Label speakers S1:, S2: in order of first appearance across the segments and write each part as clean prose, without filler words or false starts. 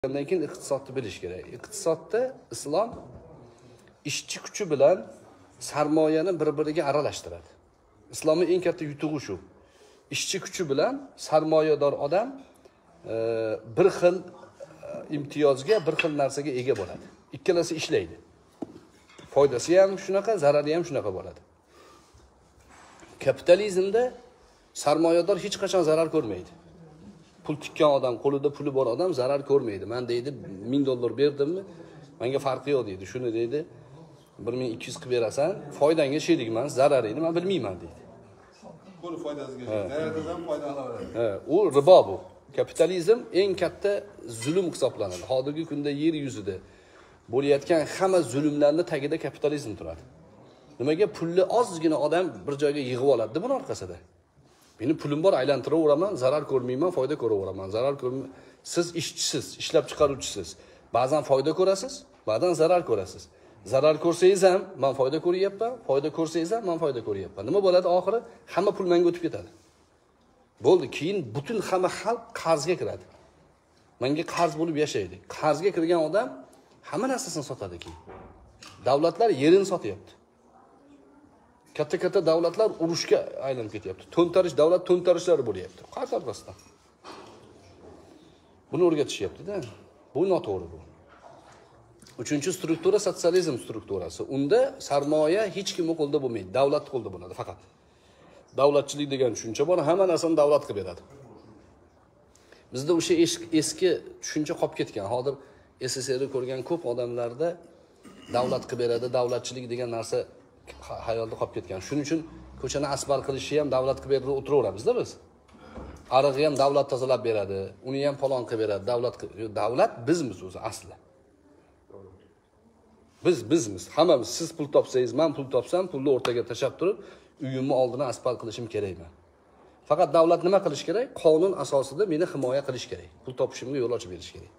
S1: Ondan keyin iqtisodni bilish kerak. Iqtisodda islom ishchi kuchi bilan sarmoyani bir-biriga aralashtiradi. Islomning eng katta yutug'i shu. Ishchi kuchi bilan sarmoyador odam bir xil imtiyozga, bir xil narsaga ega bo'ladi. Ikkalasi ishlaydi. Foydasi ham shunaqa, zarari ham shunaqa bo'ladi. Kapitalizmda sarmoyador hech qachon zarar ko'rmaydi. Pul tikkan odam, qo'lida puli bor odam zarar ko'rmaydi. Men deydi $1000 berdimmi? Menga farqi yo'q deydi. Shuni deydi 1200 qilib berasan, foydangga sherikman, zararingni men bilmayman deydi.
S2: Qo'l foydasiga, zarardan foyda olaveradi.
S1: U ribo bu. Kapitalizm eng katta zulm hisoblanadi. Hozirgi kunda yer yuzida bo'layotgan hamma zulmlarning tagida kapitalizm turadi. Nimaga pulli ozgina odam bir joyga yig'ib oladi buning orqasida? Meni pulim bor, aylantiraveraman, zarar ko'rmayman, foyda ko'raveraman. Zarar ko'rmayman. Siz ishchisiz, ishlab chiqaruvchisiz. Ba'zan foyda ko'rasiz, ba'zan zarar ko'rasiz. Zarar ko'rsangiz ham men foyda ko'ryapman, foyda ko'rsangiz ham men foyda ko'ryapman. Nima bo'ladi oxiri? Hamma pul menga o'tib ketadi. Bo'ldi, keyin butun hamma xalq qarzga kiradi. Menga qarz bo'lib yashaydi. Qarzga kirgan odam hamma narsasini sotadi keyin. Davlatlar yerini sotyapti. Katta davlatlar urushga aylanib ketyapti. To'ntarish davlat to'ntarishlari bo'lyapti. Qarz orqasidan. Buni o'rgatishyapti-da. Bu noto'g'ri bu. Uchinchi struktura sotsializm strukturasi. Unda sarmoya hech kimning qo'lida bo'lmaydi, davlat qo'lida bo'ladi faqat. Davlatchilik degan tushuncha bor, hamma narsani davlat qilib beradi. Bizda o'sha eski tushuncha qolib ketgan. Hozir SSRni ko'rgan ko'p odamlarda davlat qilib beradi, davlatchilik degan narsa hayolda qolib ketgan. Shuning uchun ko'chani asfal qilishni ham davlat qilib beradi, o'tiraveramizda biz. Arig'i ham davlat tozalab beradi, uni ham falon qilib beradi, davlat bizmiz o'zi asli. Bizmiz, hammamiz. Siz pul topsangiz, men pul topsam, pulni o'rtaga tashab turib, uyimni oldini asfalt qilishim kerakmi? Faqat davlat nima qilish kerak? Qonun asosida meni himoya qilish kerak. Pul topishimga yo'l ochib berish kerak.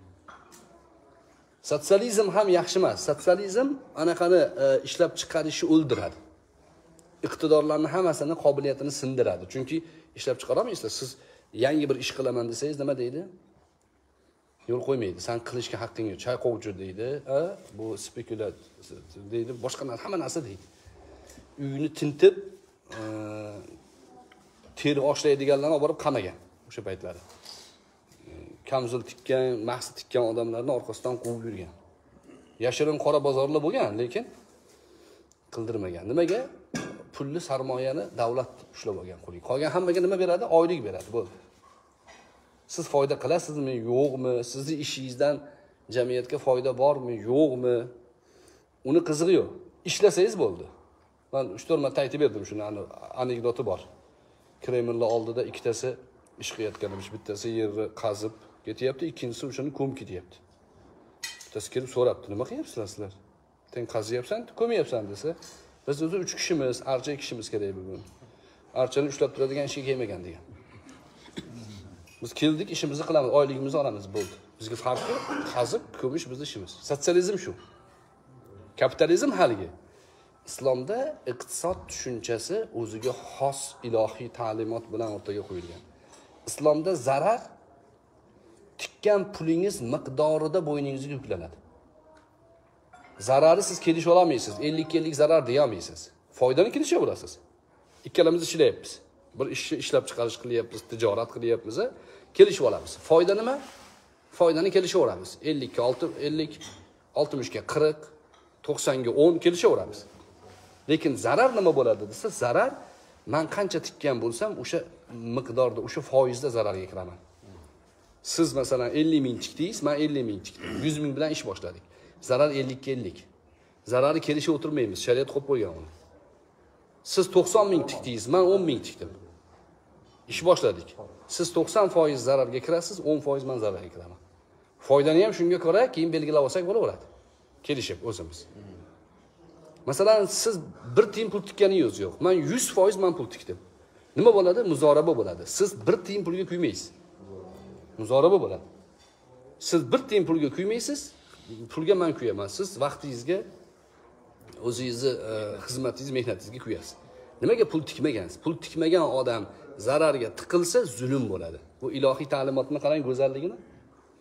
S1: Sotsializm ham yaxshi emas. Sotsializm anaqani ishlab chiqarishni o'ldiradi. Iqtidorlarning hammasini qobiliyatini sindiradi. Chunki ishlab chiqara olmaysizlar. Siz yangi bir ish qilaman desangiz nima deydi? Yo'l qo'ymaydi. Sen qilishga haqqing yo'q. Chay qovchi deydi. Bu spekulyat deydi. Boshqa hamma narsa deydi. Uyini tintib, teri oshlaydiganlarni olib borib qamagan o'sha paytlari. Kamzul tikkan, mahsi tikkan odamlarni orqasidan quvib yurgan. Yashirin qora bozorlar bo'lgan, lekin qildirmagan. Nimaga? Pulli sarmoyani davlat ushlab olgan qo'liga. Qolgan hammaga nima beradi? Oylik beradi, bo'ldi. Siz foyda qilasizmi, yo'qmi? Sizning ishingizdan jamiyatga foyda bormi, yo'qmi? Uni qizig'i yo'q. Ishlasangiz bo'ldi. Men 3-4 marta aytib berdim shuni, anekdoti bor. Kremlning oldida ikkitasi ish qilayotganimiz, bittasi yerni qazib ketyapti, ikkinchisi o'shani ko'mib ketyapti. Bittasi kelib so'rabdi, nima qilyapsizlar sizlar? Sen qazyapsan, ko'myapsan desa, biz o'zi 3 kishimiz, archa 2 kishimiz kerak bugun. Archani ushlab turadigan ishga kelmagan degan. Biz keldik, ishimizni qilamiz, oyligimizni olamiz, bo'ldi. Bizga farqi qazib ko'mish bizning ishimiz. Sotsializm shu. Kapitalizm haligi. Islomda iqtisod tushunchasi o'ziga xos ilohiy ta'limot bilan o'rtaga qo'yilgan. Islomda zarar tikkan pulingiz miqdorida bo'yningizga yuklanadi. Zararni siz kelisha olmaysiz. 50-50 zarar deya olmaysiz. Foydani kelisha olasiz. Ikkalamiz ishlayapmiz. Bir ishni ishlab chiqarish qilyapmiz, tijorat qilyapmiz, kelishib olamiz. Foyda nima? Foydani kelishaveramiz. 50 ga 50, 60 ga 40, 90 ga 10 kelishaveramiz. Lekin zarar nima bo'ladi desa, zarar men qancha tikkan bo'lsam, o'sha miqdorda, o'sha foizda zararga kiraman. Siz masalan 50 ming tikdingiz, men 50 ming tikdim. 100 ming bilan ish boshladik. Zarar 50 ga 50. Zararni kelisha o'tirmaymiz, shariat qo'yib qo'ygan uni. Siz 90 ming tikdingiz, men 10 ming tikdim. Ish boshladik. Siz 90% zararga kirasiz, 10% men zararga kiraman. Foydani ham shunga ko'ra keyin belgilab olsak bo'laveradi. Kelishib o'zimiz. Masalan, siz 1 tiyin pul tikkaningiz yo'q. Men 100% men pul tikdim. Nima bo'ladi? Muzoraba bo'ladi. Siz 1 tiyin pulga kuymaysiz. Muzoraba bo'ladi. Siz 1 tiyin pulga kuymaysiz, pulga men kuyaman. Siz vaqtingizga, o'zingizni xizmatingiz, mehnatingizga kuyasiz. Nimaga pul tikmagansiz? Pul tikmagan odam zararga tiqilsa zulm bo'ladi. Bu ilohiy ta'limotni qarang go'zalligini.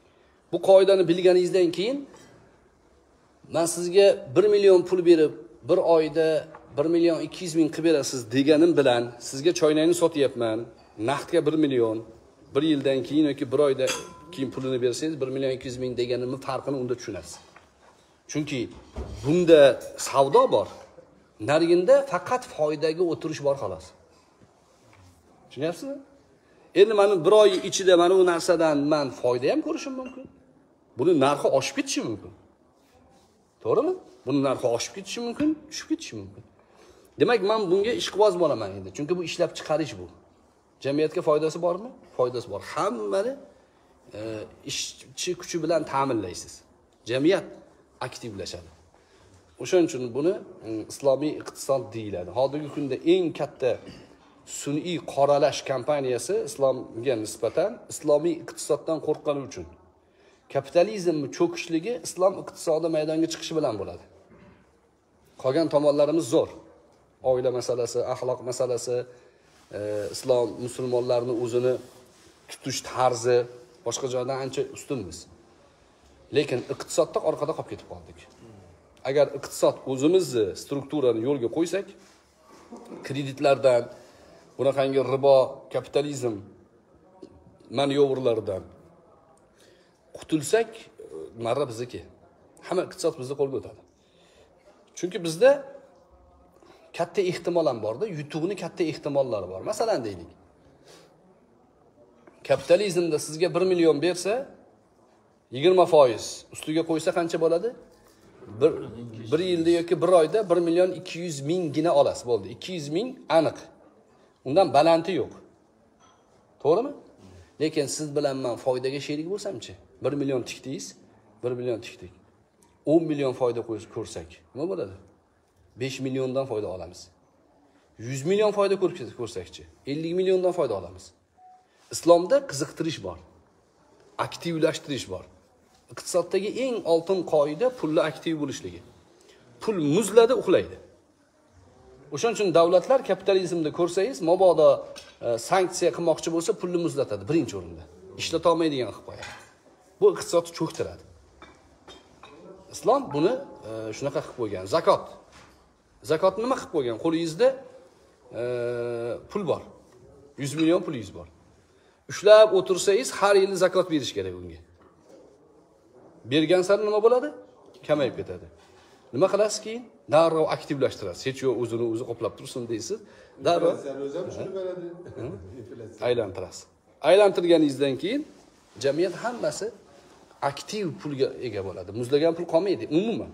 S1: Bu qoidani bilganingizdan keyin men sizga 1 million pul berib, bir oyda 1 million 200 ming qilib berasiz deganim bilan sizga choynakni sotyapman. Naqdga 1 million, 1 yildan keyin yoki 1 oyda keyin pulini bersangiz 1 million 200 ming deganimning farqini unda tushunasiz. Chunki bunda savdo bor. Nariginda faqat foydaga o'tirish bor xolos. Tushunyapsizmi? Endi mana 1 oy ichida mana bu narsadan men foyda ham ko'rishim mumkin. Buni narxi oshib ketishi mumkin. To'g'rimi? Buni narxi oshib ketishi mumkin, tushib ketishi mumkin. Demak, men bunga ishqiboz bo'laman endi. Chunki bu ishlab chiqarish bu. Jamiyatga foydasi bormi? Foydasi bor. Hammani ishchi kuchi bilan ta'minlaysiz. Jamiyat aktivlashadi. O'shaning uchun buni islomiy iqtisod deyiladi. Hozirgi kunda eng katta sun'iy qoralash kompaniyasi islomga nisbatan islomiy iqtisoddan qo'rqqani uchun. Kapitalizmning cho'kishligi islom iqtisodi maydonga chiqishi bilan bo'ladi. Qolgan tomonlarimiz zo'r. Oila masalasi, axloq masalasi, islom musulmonlarning o'zini tutish tarzi boshqa joydan ancha ustunmiz. Lekin iqtisodda orqada qolib ketib qoldik. Agar iqtisod o'zimizni strukturani yo'lga qo'ysak, kreditlardan, bunaqangi ribo, kapitalizm manyovrlaridan qutulsak, marra bizniki. Hamma iqtisod bizni qo'lga o'tadi. Chunki bizda katta ehtimol ham borda, yutuqni katta ehtimollari bor. Masalan deylik. Kapitalizmda sizga 1 million bersa, 20% ustiga qo'ysa qancha bo'ladi? Bir yilda yoki bir oyda 1 million 200 minggina olasiz, bo'ldi. 200 ming aniq. Undan balanti yo'q. To'g'rimi? Lekin siz bilan men foydaga sherik bo'lsam-chi, 1 million tikdingiz, 1 million tikdik. 10 million foyda ko'rsak, nima bo'ladi? 5 milliondan foyda olamiz. 100 million foyda ko'rsakchi, 50 milliondan foyda olamiz. Islomda qiziqtirish bor. Aktivlashtirish bor. Iqtisoddagi eng oltin qoida pulni aktiv bo'lishligi. Pul muzladi, uxlaydi. O'shaning uchun davlatlar kapitalizmda ko'rsangiz, mabodo sanksiya qilmoqchi bo'lsa, pulni muzlatadi birinchi o'rinda. Ishlata olmaydigan qilib qo'yadi. Bu iqtisodni cho'ktiradi. Islom buni shunaqa qilib qo'ygan. Zakot. Zakot nima qilib qo'ygan? Qo'lingizda pul bor. 100 million pulingiz bor. Ushlab o'tirsangiz, har yili zakot berish kerak unga. Bergan sari nima bo'ladi? Kamayib ketadi. Nima qilasiz keyin? Darrov aktivlashtirasiz. Hech yo'q, o'zini o'zi qoplab tursin deysiz. Darrov aylantirasiz. Aylantirganingizdan keyin jamiyat hammasi aktiv pulga ega bo'ladi. Muzlagan pul qolmaydi umuman.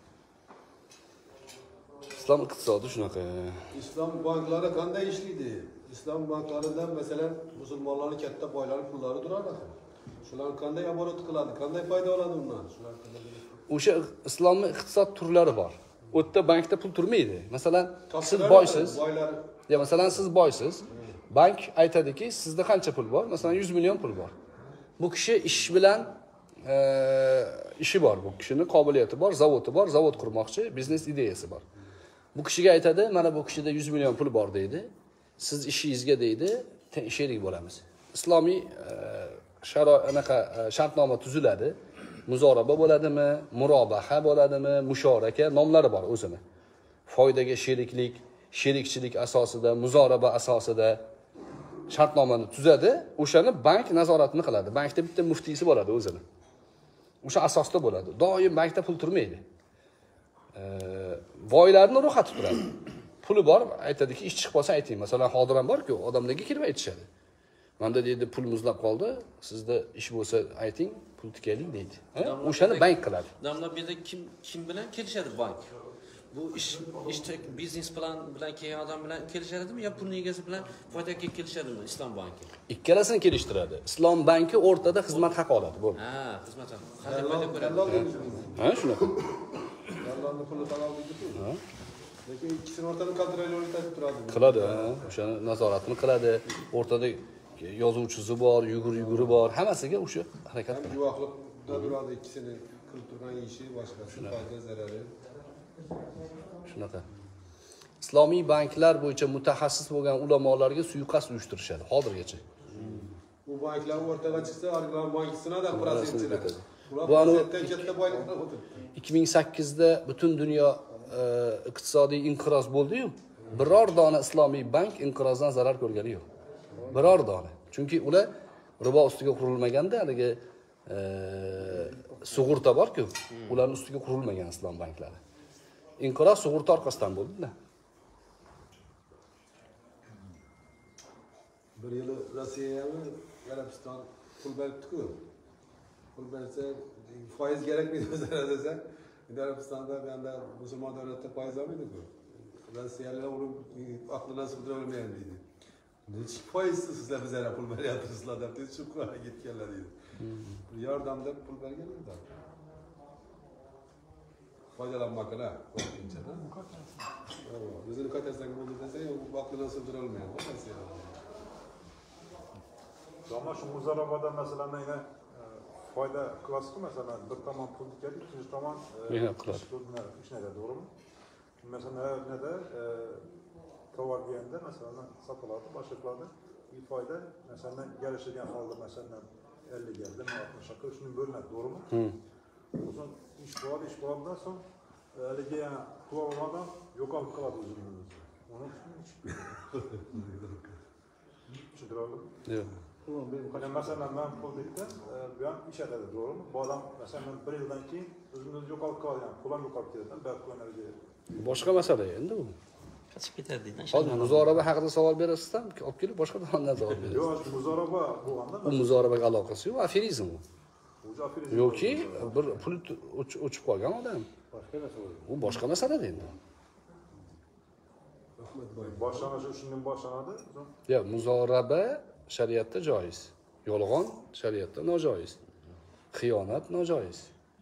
S1: Islom iqtisodi shunaqa.
S3: Islom banklari qanday ishlaydi? Islom banklaridan masalan musulmonlarning katta boylari pullari turadi. Shular qanday oborot qiladi? Qanday foyda oladi undan? Shular qanday?
S1: O'sha islomning iqtisod turlari bor. U yerda bankda pul turmaydi. Masalan, siz boysiz. Ya masalan siz boysiz. Bank aytadiki, sizda qancha pul bor? Masalan, 100 million pul bor. Bu kishi ish bilan ishi bor. Bu kishining qobiliyati bor, zavodi bor, zavod qurmoqchi, biznes ideyasi bor. Bu kishiga aytadi, mana bu kishida 100 million pul bor deydi. Siz ishingizga deydi, sherik bo'lamiz. Islomiy shartnoma tuziladi. Muzoraba bo'ladimi, murobaha bo'ladimi, musharaka nomlari bor o'zini. Foydaga sheriklik, sherikchilik asosida, muzoraba asosida shartnomani tuzadi, o'shani bank nazoratini qiladi. Bankda bitta muftiysi bo'ladi o'zini. O'sha asosda bo'ladi. Doim bankda pul turmaydi. Boylarni ro'yxati turadi. Puli bor, aytadiki, ish chiqib qolsa ayting. Masalan, hozir ham bor-ku, odamlarga kirib aytishadi. Menda deydi, pul muzlab qoldi, sizda ish bo'lsa ayting, pul tikaylik deydi. O'shani bank qiladi.
S4: Damlar bu yerda kim bilan kelishadi bank? Bu ish biznes plan bilan kelgan odam bilan kelishadimi yo pulning egasi bilan foydaga kelishadimi Islom banki?
S1: Ikkalasini kelishtiradi. Islom banki o'rtada xizmat haqi oladi, bo'ldi.
S4: Ha, xizmat haqi. Qanday foyda ko'radi?
S1: Ha, shunaqa.
S3: Yollanni puli talab deydi-ku. Lekin ikkisini o'rtada kontrolyor etib turadi.
S1: Qiladi, o'shani nazoratini qiladi. O'rtada yozuvchisi bor, yuguri bor, hammasiga o'sha harakat qiladi.
S3: Guvohlikda turadi ikkisini qilib turgan ishi, boshqasi foyda zarari.
S1: Shunaqa. Islomiy banklar bo'yicha mutaxassis bo'lgan ulamolarga suiqasd uyushtirishadi hozirgacha.
S3: Bu Bu banklar o'rtaga chiqsa, Arglan bankisidan da prosentchilar. Ular
S1: Bu anu
S3: prosentdan katta boyliklar o'tiribdi.
S1: 2008'da butun dunyo iqtisodiy inqiroz bo'ldi-yu, biror dona islomiy bank inqirozdan zarar ko'rgani yo'q. Biror dona. Chunki ular ribo ustiga qurilmaganda, haligi sug'urta bor-ku, ularning ustiga qurilmagan islom banklari. Inqiroz sug'urta orqasidan bo'ldi-da.
S3: Bir yıl Rossiya'ya Arabiston pul beribdi-ku. Pul bersa foiz kerakmidi o'zlari desa, Arabistonda bunda musulmon davlatda foiz olmaydi-ku. Rossiyaliklar uni aqlidan sig'dira olmaydi deydi. Hech foizsiz sizlar bizlarga pul beryapsizlar deb shu qur'a ketganlar deydi. Yordamda pul berganlar. Foydalanmoqlar ko'pincha. O'zini qaytarsang bo'ldi desa, u aqlidan sig'dira olmaydi.
S2: Ama şu muzarabada mesela yine fayda klasik mesela bir tamam pul dikkat, ikinci tamam iş ne de doğru mu? Mesela ne de tovar giyende mesela satılarda, başlıklarda bir fayda mesela gelişirken halde mesela 50 geldi, 60 akıl şunu bölmek doğru mu? O zaman iş bağımdan sonra 50 gelen tuval olmadan yok alıp kaladı uzunluğunuz. Onun için
S1: Yok.
S2: Yani mesela ben pul diktim, bir an iş ederdi doğru mu? Bu adam mesela ben bir yıldan keyin özümüz yok alıp kaldı yani pulam yok alıp gidedim, belki önerdi.
S1: Boshqa masala endi bu.
S4: Qochib ketadi deydi.
S1: Hozir muzoraba haqida savol berasizdan, olib kelib boshqa tomondan savol berasiz.
S2: Yok, muzaraba bu anda.
S1: Bu muzorabaga aloqasi yo'q, aferizm u.
S2: Aferizm.
S1: Yoki bir pul o'chib qolgan odam. Bu boshqa masala endi.
S2: Başlangıcı şundan başlanadı.
S1: Ya muzoraba shariatda joiz. Yolg'on shariatda nojoiz. Xiyonat nojoiz.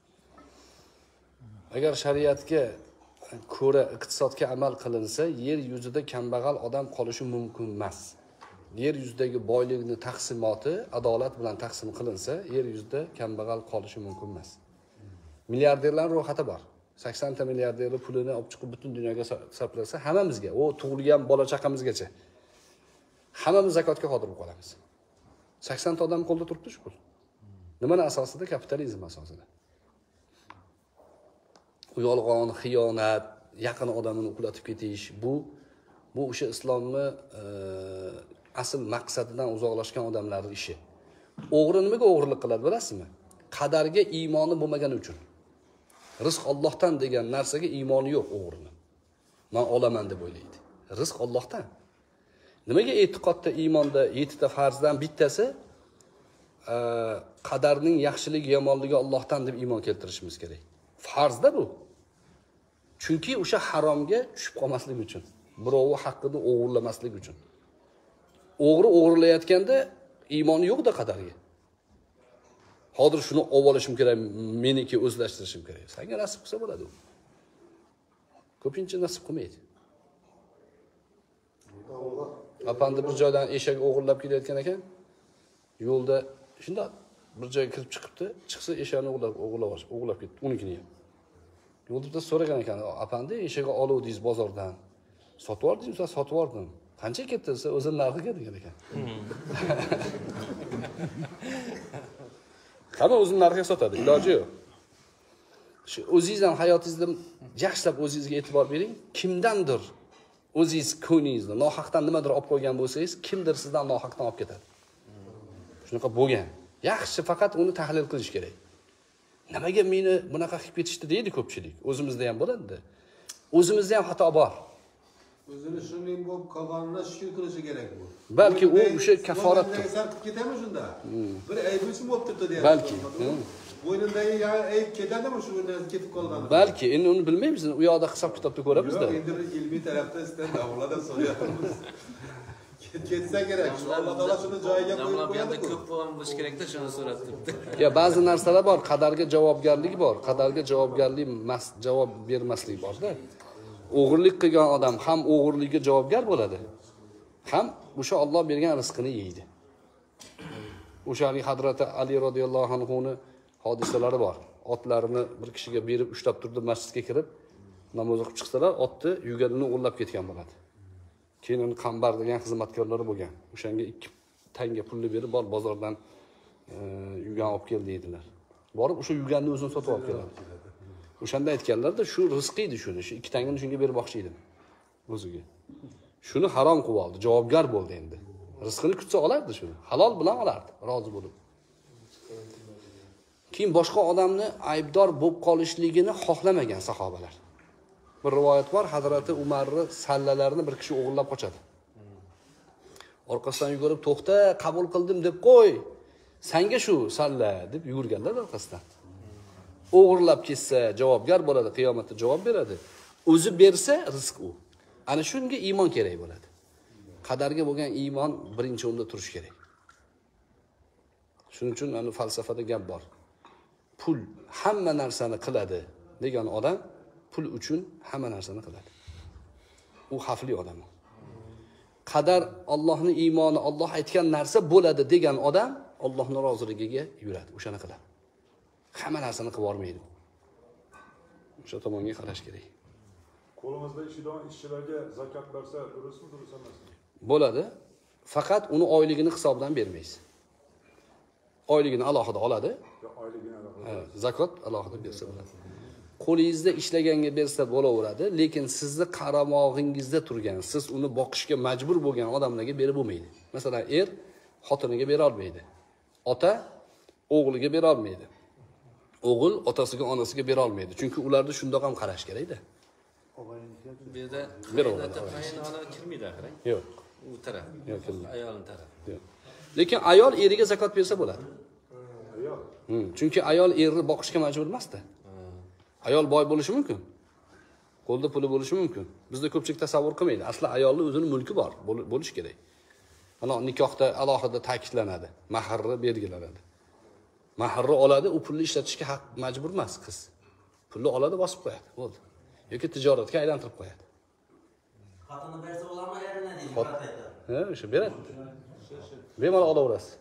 S1: Agar shariatga ko'ra iqtisodga amal qilinsa, yer yuzida kambag'al odam qolishi mumkin emas. Yer yuzidagi boylikni taqsimoti adolat bilan taqsim qilinsa, yer yuzida kambag'al qolishi mumkin emas. Milliarderlar ro'yxati bor. 80 ta milliarderlar pulini olib chiqib butun dunyoga sarflasa, hammamizga, o tug'ilgan bola chaqamizgacha hammamiz zakotga qodir bo'lib qolamiz. 80 ta odam qo'lda turibdi shu pul. Nimaning asosida? Kapitalizm asosida. Yolg'on, xiyonat, yaqin odamini uxlatib ketish, bu o'sha islomni asl maqsadidan uzoqlashgan odamlarning ishi. O'g'ri nimaga o'g'rilik qiladi bilasizmi? Qadarga iymoni bo'lmagani uchun. Rizq Allohdan degan narsaga iymoni yo'q o'g'rini. Men olaman deb o'ylaydi. Rizq Allohdan. Nimaga e'tiqodda, iymonda 7 ta farzdan bittasi qadarning yaxshiligi, yomonligi Allohdan deb iymon keltirishimiz kerak. Farzda bu. Chunki o'sha haromga tushib qolmaslik uchun, birovning haqqini o'g'irlamaslik uchun. O'g'ri o'g'irlayotganda iymoni yo'q-da qadarga. Hozir shuni olib olishim kerak, meniki o'zlashtirishim kerak. Senga nasib qilsa bo'ladi. Ko'pincha nasib qilmaydi. Apandi bir joydan eshak o'g'irlab kelayotgan ekan, yo'lda shunda bir joyga kirib chiqibdi, chiqsa eshakni o'g'irlab ketdi, unikini ham. Yo'lda so'ragan ekan, apandi eshakni oluvdingiz bozordan. Sotib oldingiz, sotib oldim. Qancha ketdi desa, o'zini narxiga degan ekan. Hamma o'zini narxiga sotadi, iloji yo'q. Shu o'zingizdan hayotingizda yaxshilab o'zingizga e'tibor bering. Kimdandir o'zingiz ko'nglingizni nohaqdan nimadir olib qo'ygan bo'lsangiz, kimdir sizdan nohaqdan olib ketadi. Shunaqa bo'lgan. Yaxshi, faqat uni tahlil qilish kerak. Nimaga meni bunaqa qilib ketishdi deydi ko'pchilik. O'zimizda ham bo'ladi. O'zimizda ham xato bor.
S3: O'zini shunday bo'lib qolganini shukr qilishi kerak bu.
S1: Balki u o'sha kaforatdir.
S3: Sarf ketamiz shunda. Bir ayb uchun bo'lib turibdi deyapti.
S1: Balki.
S3: Bo'ynindagi ayb ketadimi shu yerdan ketib qolgani?
S1: Balki, endi uni bilmaymiz. U yoqda hisob-kitobni ko'ramizda.
S3: Endi bir ilmiy tarafda sizdan davolada so'rayapmiz. Ketsa kerak. Shu Alloh taolo shuni joyiga qo'yib qo'yadi.
S4: Ko'p bo'lish kerak-da, shuni so'rab turibdi.
S1: Ya ba'zi narsalar bor, qadarga javobgarlik bor. Qadarga javobgarlik javob bermaslik bor-da. O'g'irlik qilgan odam ham o'g'irligiga javobgar bo'ladi. Ham o'sha Alloh bergan rizqini yeydi. O'shalik Hazrati Ali radhiyallohu anhuning hodisalari bor. Otlarini bir kishiga berib ushlab turdi, masjidga kirib namoz o'qib chiqsalar, otni yuganini o'g'irlab ketgan bo'ladi. Keyin uni Qambar degan xizmatkorlari bo'lgan. O'shanga 2 tanga pulni berib bor bozordan yugan olib kel deydilar. Borib o'sha yuganni o'zini sotib olib keladi. O'shanda aytganlarda shu rizq edi shuni, shu 2 tangani shunga bermoqchi edim o'ziga. Shuni harom qilib oldi, javobgar bo'ldi endi. Rizqini kutsa olardi shuni. Halol bilan olardi, rozi bo'lib. Keyin boshqa odamni aybdor bo'lib qolishligini xohlamagan sahobalar. Bir rivoyat bor, Hazrati Umarning sallalarini bir kishi o'g'irlab qochadi. Orqasidan yugurib, "To'xta, qabul qildim deb qo'y. Senga shu salla" deb yurganlar orqasidan. O'g'irlab ketsa javobgar bo'ladi, qiyomatda javob beradi. O'zi bersa rizq u. Ana shunga iymon kerak bo'ladi. Qadarga bo'lgan iymon birinchi o'rinda turish kerak. Shuning uchun ana falsafada gap bor. Pul hamma narsani qiladi degan odam pul uchun hamma narsani qiladi. U xavfli odam. Qadar Allohning iymoni, Alloh aytgan narsa bo'ladi degan odam Allohning roziligiga yuradi, o'shani qiladi. Hamma narsani qilib olmaydi. O'sha tomonga qarash kerak.
S2: Qo'limizda ishidan ishchilarga zakot bersa durustmi, durust emasmi?
S1: Bo'ladi. Faqat uni oyligini hisobidan bermaysiz. Oyligini alohida oladi.
S2: Oyligini alohida.
S1: Zakot alohida bersa bo'ladi. Qo'lingizda ishlaganga bersa bo'laveradi, lekin sizni qaramog'ingizda turgan, siz uni boqishga majbur bo'lgan odamlarga berib bo'lmaydi. Masalan, xotiniga bera olmaydi. Ota o'g'liga bera olmaydi. O'g'il otasiga, onasiga bera olmaydi. Chunki ularni shundoq ham qarash kerak-da.
S4: Bu yerda qaynona kirmaydi axir.
S1: Yo'q.
S4: U taraf.
S1: Yo'q, kirmaydi.
S4: Ayolning tarafi.
S1: Yo'q. Lekin ayol eriga zakot bersa bo'ladi.
S2: Ayol.
S1: Chunki ayol erni boqishga majbur emas-da. Ayol boy bo'lishi mumkin. Qo'lda puli bo'lishi mumkin. Bizda ko'pchilik tasavvur qilmaydi. Asli ayolning o'zining mulki bor, bo'lish kerak. Mana nikohda alohida ta'kidlanadi. Mahrni belgilanadi. Mahrni oladi, u pulni ishlatishga majbur emas qiz. Pulni oladi, bosib qo'yadi. Bo'ldi. Yoki tijoratga aylantirib qo'yadi.
S5: Xotini bersa bo'ladimi, erini deydi.
S1: O'sha beradi. Bemalol olaverasiz.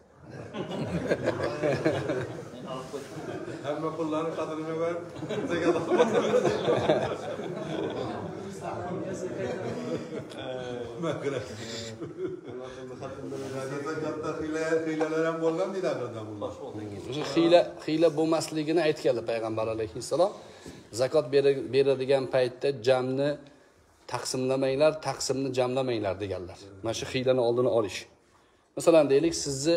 S3: Hamma pullarni qadrini ver, zakot hiylalar ham bo'lgan deydi agardan bunlar.
S1: O'sha hiyla bo'lmasligini aytganlar payg'ambar alayhissalom. Zakot beradigan paytda jamni taqsimlamanglar, taqsimni jamlamanglar deganlar. Mana shu hiylani oldini olish. Masalan, deylik, sizni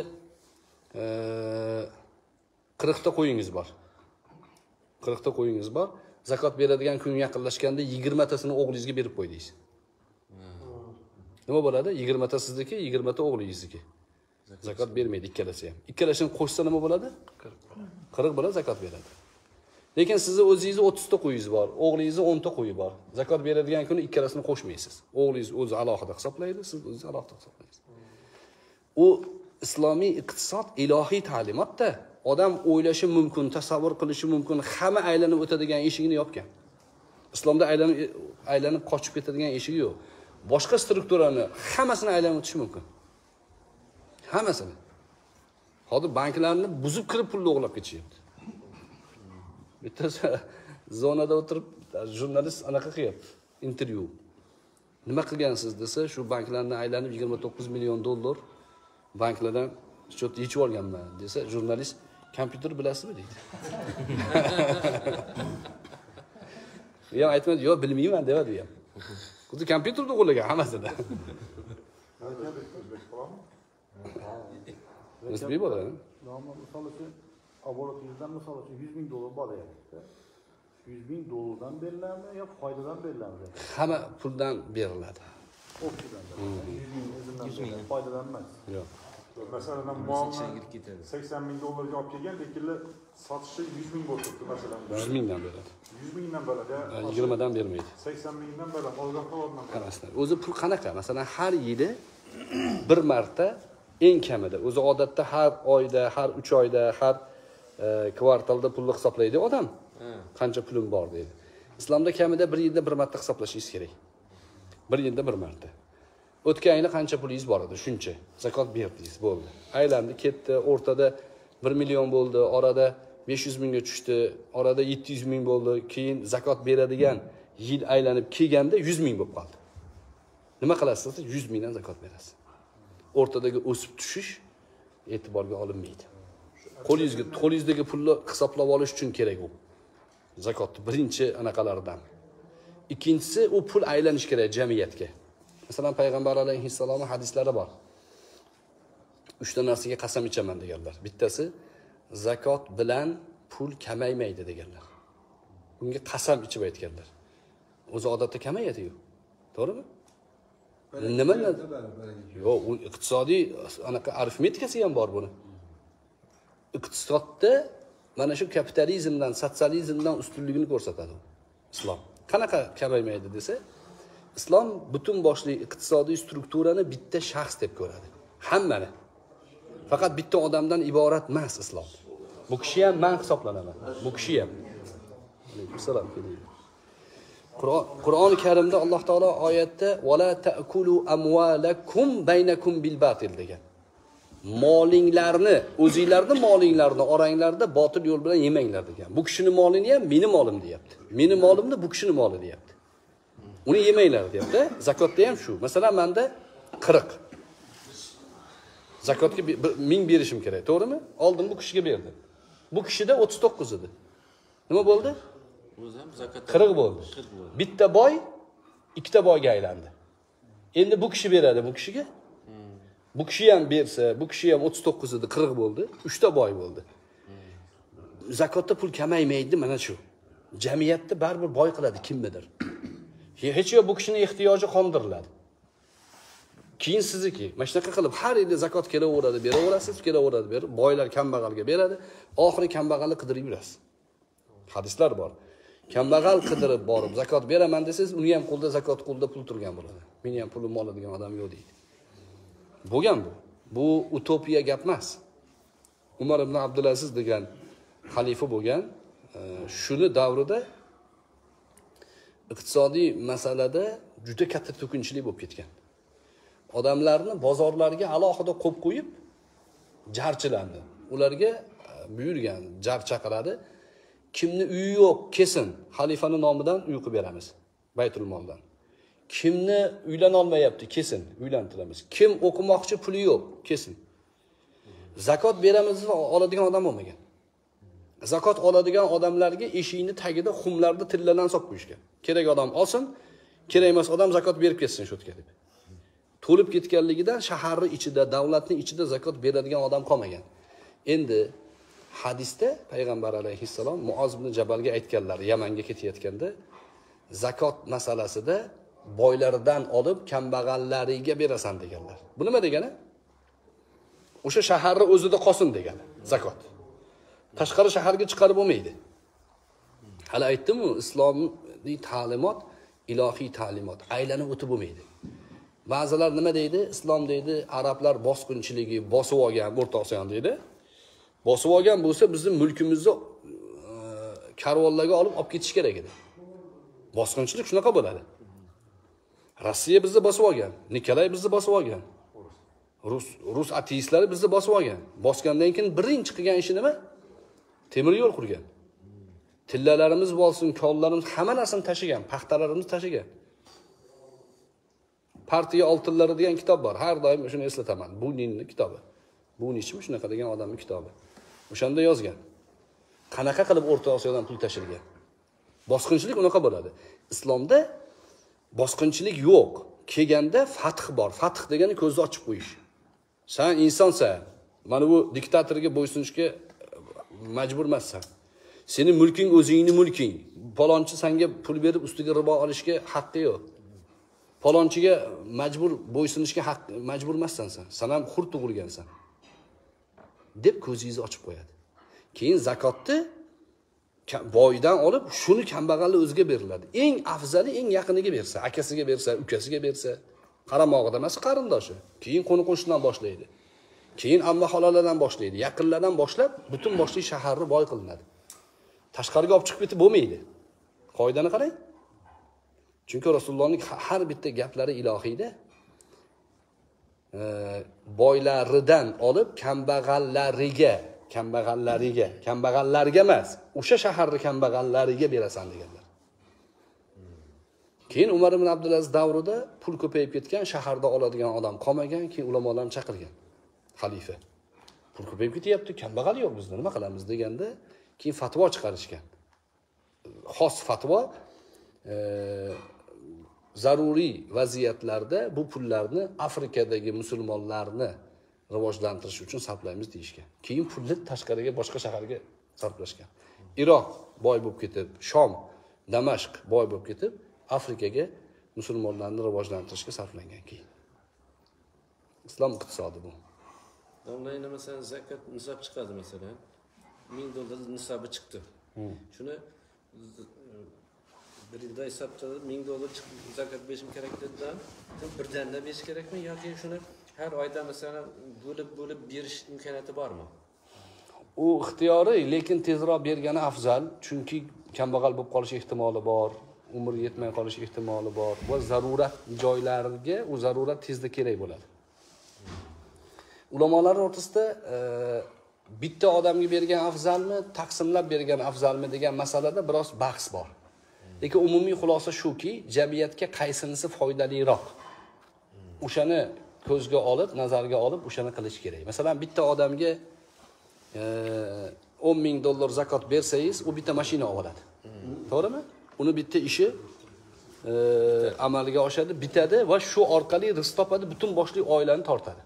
S1: 40 ta qo'yingiz bor. 40 ta qo'yingiz bor. Zakot beradigan kun yaqinlashganda 20 tasini o'g'lingizga berib qo'ydingiz. Nima bo'ladi? 20 ta sizniki, 20 ta o'g'lingizniki. Zakot bermaydi ikkalasi ham. Ikkalasini qo'shsa nima bo'ladi? 40 bilan zakot beradi. Lekin sizni o'zingizni 30 ta qo'yingiz bor, o'g'lingizni 10 ta qo'yi bor. Zakot beradigan kuni ikkalasini qo'shmaysiz. O'g'lingiz o'zi alohida hisoblaydi, siz o'zingiz alohida hisoblaysiz. U islomiy iqtisod ilohiy ta'limotda odam o'ylashi mumkin, tasavvur qilishi mumkin, hamma aylanib o'tadigan eshigini yopgan. Islomda aylanib qochib ketadigan eshigi yo'q. Boshqa strukturani hammasini aylanib o'tish mumkin. Hammasini. Hozir banklarni buzib kirib pulni o'g'irlab ketishyapti. Bittasi zonada o'tirib jurnalist anaqa qilyapti, intervyu. Nima qilgansiz desa, shu banklarni aylanib 29 million dollar banklardan счет yechib olganman desa, jurnalist kompyuter bilasizmi deydi. Yo'q, aytmadi, yo'q, bilmayman dedi ham. O'zi kompyuterni o'g'irlagan hammasida. Nisbiy bo'ladi.
S6: Misol uchun, oborotingizdan misol uchun 100 ming dollar bo'lyapti. 100 ming dollardan beriladimi yo foydadan beriladimi?
S1: Hamma puldan beriladi.
S6: O'qishdan. 100 ming foydadan emas.
S1: Yo'q.
S2: Masalan, muomala 80 ming dollarga olib kelgan, lekin sotishi 100 ming bo'lib turibdi masalan.
S1: 100 mingdan beradi.
S2: 100 mingdan beradi.
S1: 20 dan bermaydi.
S2: 80 mingdan beradi. Hozir qo'yolmayman.
S1: Qarasizlar. O'zi pul qanaqa? Masalan, har yili bir marta eng kamida, o'zi odatda har oyda, har 3 oyda, har kvartalda pulni hisoblaydi odam. Qancha pulim bor deydi. Islomda kamida bir yilda bir marta hisoblashingiz kerak. Bir yilda bir marta. O'tgan yili qancha pulingiz bor edi, shuncha. Zakot berdingiz, bo'ldi. Aylandi, ketdi, o'rtada 1 million bo'ldi, orada 500 mingga tushdi, orada 700 ming bo'ldi, keyin zakot beradigan yil aylanib kelganda 100 ming bo'lib qoldi. Nima qilasiz? 100 mingdan zakot berasiz. O'rtadagi o'sib tushish e'tiborga olinmaydi. Qo'lingizdagi pulni hisoblab olish uchun kerak u. Zakotni birinchi anaqalardan. Ikkinchisi u pul aylanish kerak jamiyatga. Masalan, payg'ambar alayhissalom hadislari bor. 3 ta narsaga qasam ichaman deganlar. Bittasi zakot bilan pul kamaymaydi deganlar. Bunga qasam ichib aytganlar. O'zi odatda kamayadi-yu. To'g'rimi? Nima? Yo'q, u iqtisodiy anaqa arifmetikasi ham bor buni. Iqtisodda mana shu kapitalizmdan, sotsializmdan ustunligini ko'rsatadi islom. Qanaqa kamaymaydi desa, islom butun boshli iqtisodiy strukturani bitta shaxs deb ko'radi. Hammani. Faqat bitta odamdan iborat emas islom. Bu kishi ham men hisoblanaman. Bu kishi ham. Alaykum Qur'oni Karimda Alloh taolo oyatda "Wala ta'kulu amwalakum baynakum bil batil" degan. Molinglarni, o'zingizlarning molinglarni oranglarda botil yo'l bilan yemanglar degan. Bu kishining molini ham meni molim deyapti. Meni molimni bu kishining moli deyapti. Uni yemanglar deyapti. Zakotda ham shu. Masalan, menda 40. Zakotga 1000 berishim kerak, to'g'rimi? Oldim bu kishiga berdim. Bu kishida 39 edi. Nima bo'ldi?
S4: O'zi ham zakot
S1: 40 bo'ldi. Bitta boy ikkita boyga aylandi. Endi bu kishi beradi bu kishiga. Bu kishi ham bersa, bu kishi ham 39 edi, 40 bo'ldi. 3 ta boy bo'ldi. Zakotda pul kamaymaydi mana shu. Jamiyatda baribir boy qiladi kimnidir. Hech yo'q bu kishining ehtiyoji qondiriladi. Keyin sizniki. Mana shunaqa qilib har yili zakot kelaveradi, beraverasiz, kelaveradi, berib, boylar kambag'alga beradi, oxiri kambag'alni qidirib yurasiz. Hadislar bor. Kambag'al qidirib borib zakot beraman desangiz, uni ham qo'lda zakot qo'lda pul turgan bo'ladi. Meni ham pulim oladigan odam yo'q deydi. Bo'lgan bu. Bu utopiya gap emas. Umar ibn Abdulaziz degan xalifa bo'lgan, shuni davrida iqtisodiy masalada juda katta to'kinchilik bo'lib ketgan. Odamlarni bozorlarga alohida qo'yib qo'yib jarchilandi. Ularga buyurgan, jar chaqiradi. Kimni uyi yo'q, kesin xalifaning nomidan uy qilib beramiz, Baytul moldan. Kimni uylana olmayapti, kesin uylantiramiz. Kim o'qimoqchi, puli yo'q, kesin. Zakot beramiz deb oladigan odam bo'lmagan. Zakot oladigan odamlarga eshikni tagida xumlarda tilladan solib qo'yishgan. Kerak odam olsin, kerak emas odam zakot berib ketsin shotga deb. To'lib ketganligidan shaharning ichida, davlatning ichida zakot beradigan odam qolmagan. Endi hadisda payg'ambar alayhissalom Muoz ibn Jabalga aytganlar, Yamanga ketayotganda, zakot masalasida boylardan olib kambag'allariga berasan deganlar. Bu nima degani? O'sha shaharning o'zida qolsin degani, zakot. Tashqari shaharga chiqarib bo'lmaydi. Hali aytdim-ku, islomiy ta'limot, ilohiy ta'limot aylanib o'tib bo'lmaydi. Ba'zilar nima deydi? Islom deydi, arablar bosqinchiligi bosib olgan O'rta Osiyoni deydi. Bosib olgan bo'lsa, bizning mulkimizni karvonlarga olib ketish kerak edi. Bosqinchilik shunaqa bo'ladi. Rossiya bizni bosib olgan, Nikolay bizni bosib olgan. Rus ateistlari bizni bosib olgan. Bosgandan keyin birinchi qilgan ishi nima? Temir yo'l qurgan. Tillalarimiz bo'lsin, kollarimiz hamma narsani tashigan, paxtalarimizni tashigan. Partiya oltinlari degan kitob bor. Har doim shuni eslataman. Buninning kitobi. Bunishmi shunaqa degan odamning kitobi. O'shanda yozgan. Qanaqa qilib O'rta Osiyodan pul tashilgan? Bosqinchilik unaqa bo'ladi. Islomda bosqinchilik yo'q. Kelganda fath bor. Fath degani ko'zni ochib qo'yish. Sen insonsan. Mana bu diktatorga bo'ysunishga majbur emassan. Sening mulking o'zingning mulking. Palonchi senga pul berib ustiga ribo olishga haqqi yo'q. Palonchiga majbur bo'ysunishga majbur emassan sen. Sen ham hur tug'ilgansan. deb ko'zingizni ochib qo'yadi. Keyin zakotni boydan olib, shuni kambag'allar o'ziga beriladi. Eng afzali eng yaqiniga bersa, akasiga bersa, ukasiga bersa, qaramog'ida emas qarindoshi. Keyin qo'ni-qo'shnidan boshlaydi. Keyin amma xolalardan boshlaydi. Yaqinlardan boshlab butun boshli shaharni boy qilinadi. Tashqariga olib chiqib ketib bo'lmaydi. Qoidani qarang. Chunki Rasulullohning har bitta gaplari ilohiyda boylaridan olib kambag'allarga emas, o'sha shaharning kambag'allariga berasan deganlar. Keyin Umar ibn Abdulaziz davrida pul ko'payib ketgan, shaharda oladigan odam qolmagan, keyin ulamolarni chaqirgan xalifa. pul ko'payib ketyapti, kambag'al yo'q bizda, nima qilamiz deganda, keyin fatvo chiqarishgan. Xos fatvo zaruriy vaziyatlarda bu pullarni Afrikadagi musulmonlarni rivojlantirish uchun sarflaymiz deyishgan. Keyin pulni tashqariga boshqa shaharga sarflashgan. Iroq boy bo'lib ketib, Shom, Damashq boy bo'lib ketib, Afrikaga musulmonlarni rivojlantirishga sarflangan keyin. Islom iqtisodi bu.
S4: Domlayni masalan zakat nisob chiqadi masalan. $1000 nisobi chiqdi. Shuni bir yilda hisobda $1000 zakat berishim kerak dedidan birdanda berish kerakmi yoki shuni har oyda masalan bo'lib berish imkoniyati bormi?
S1: U ixtiyoriy, lekin tezroq bergani afzal, chunki kambag'al bo'lib qolish ehtimoli bor, umr yetmay qolish ehtimoli bor va zarurat joylariga u zarurat tezda kerak bo'ladi. Ulamolar o'rtasida bitta odamga bergan afzalmi, taqsimlab bergan afzalmi degan masalada biroz bahs bor. Lekin umumiy xulosa shuki, jamiyatga qaysinisi foydaliroq. O'shani ko'zga olib, nazarga olib, o'shani qilish kerak. Masalan, bitta odamga $10,000 zakot bersangiz, u bitta mashina oladi. To'g'rimi? Uni bitta ishi amalga oshadi, bitadi va shu orqali rizq topadi, butun boshli oilani tortadi.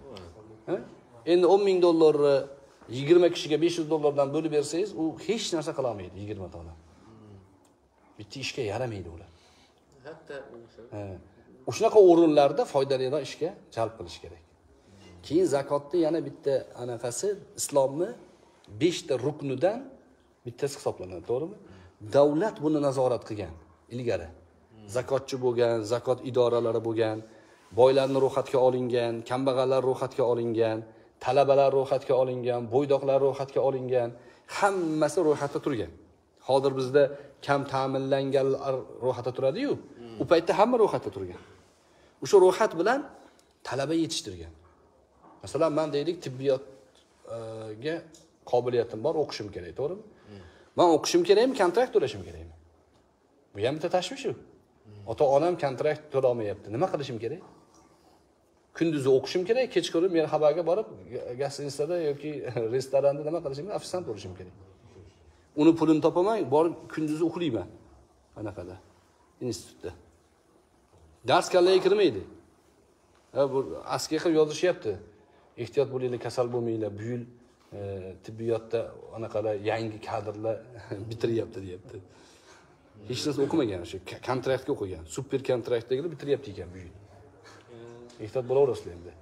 S1: Endi $10,000 20 kishiga $500 bo'lib bersangiz, u hech narsa qila olmaydi 20 ta odam. Bitta ishga yaramaydi ular.
S4: Hatto
S1: o'shunaqa o'rinlarda foydaliroq ishga jalb qilish kerak. Keyin zakotni yana bitta anaqasi islomni 5 ta ruknidan bittasi hisoblanadi, to'g'rimi? Davlat buni nazorat qilgan ilgari. Zakotchi bo'lgan, zakot idoralari bo'lgan, boylarni ro'yxatga olingan, kambag'allar ro'yxatga olingan, talabalar ro'yxatga olingan, bo'ydoqlar ro'yxatga olingan, hammasi ro'yxatda turgan. Hozir bizda kam ta'minlanganlar ro'yxatda turadi-yu, u paytda hamma ro'yxatda turgan. O'sha ro'yxat bilan talaba yetishtirgan. Masalan, men deylik tibbiyotga qobiliyatim bor, o'qishim kerak, to'g'rimi? Men o'qishim kerakmi, kontrakt to'lashim kerakmi? Bu ham bitta tashvish shu. Ota-onam kontrakt to'lamayapti. Nima qilishim kerak? Kunduzi o'qishim kerak, kechqurun merhabaga borib, gastrinitsada yoki restoranda nima qilishim kerak? Ofisant bo'lishim kerak. Uni pulini topaman, borib kunduzi o'qiyman. Anaqada, institutda. Dars kallaga kirmaydi. Bu askiga qilib yozishyapti. Ehtiyot bo'linglar, kasal bo'lmanglar. Bu yil tibbiyotda anaqalar yangi kadrlar bitiryapti, deyapti. Hech narsa o'qimagan, o'sha kontraktga o'qigan. Super kontraktdagilar bitiryapti ekan bu yil. Ehtiyot bo'laverasizlar endi.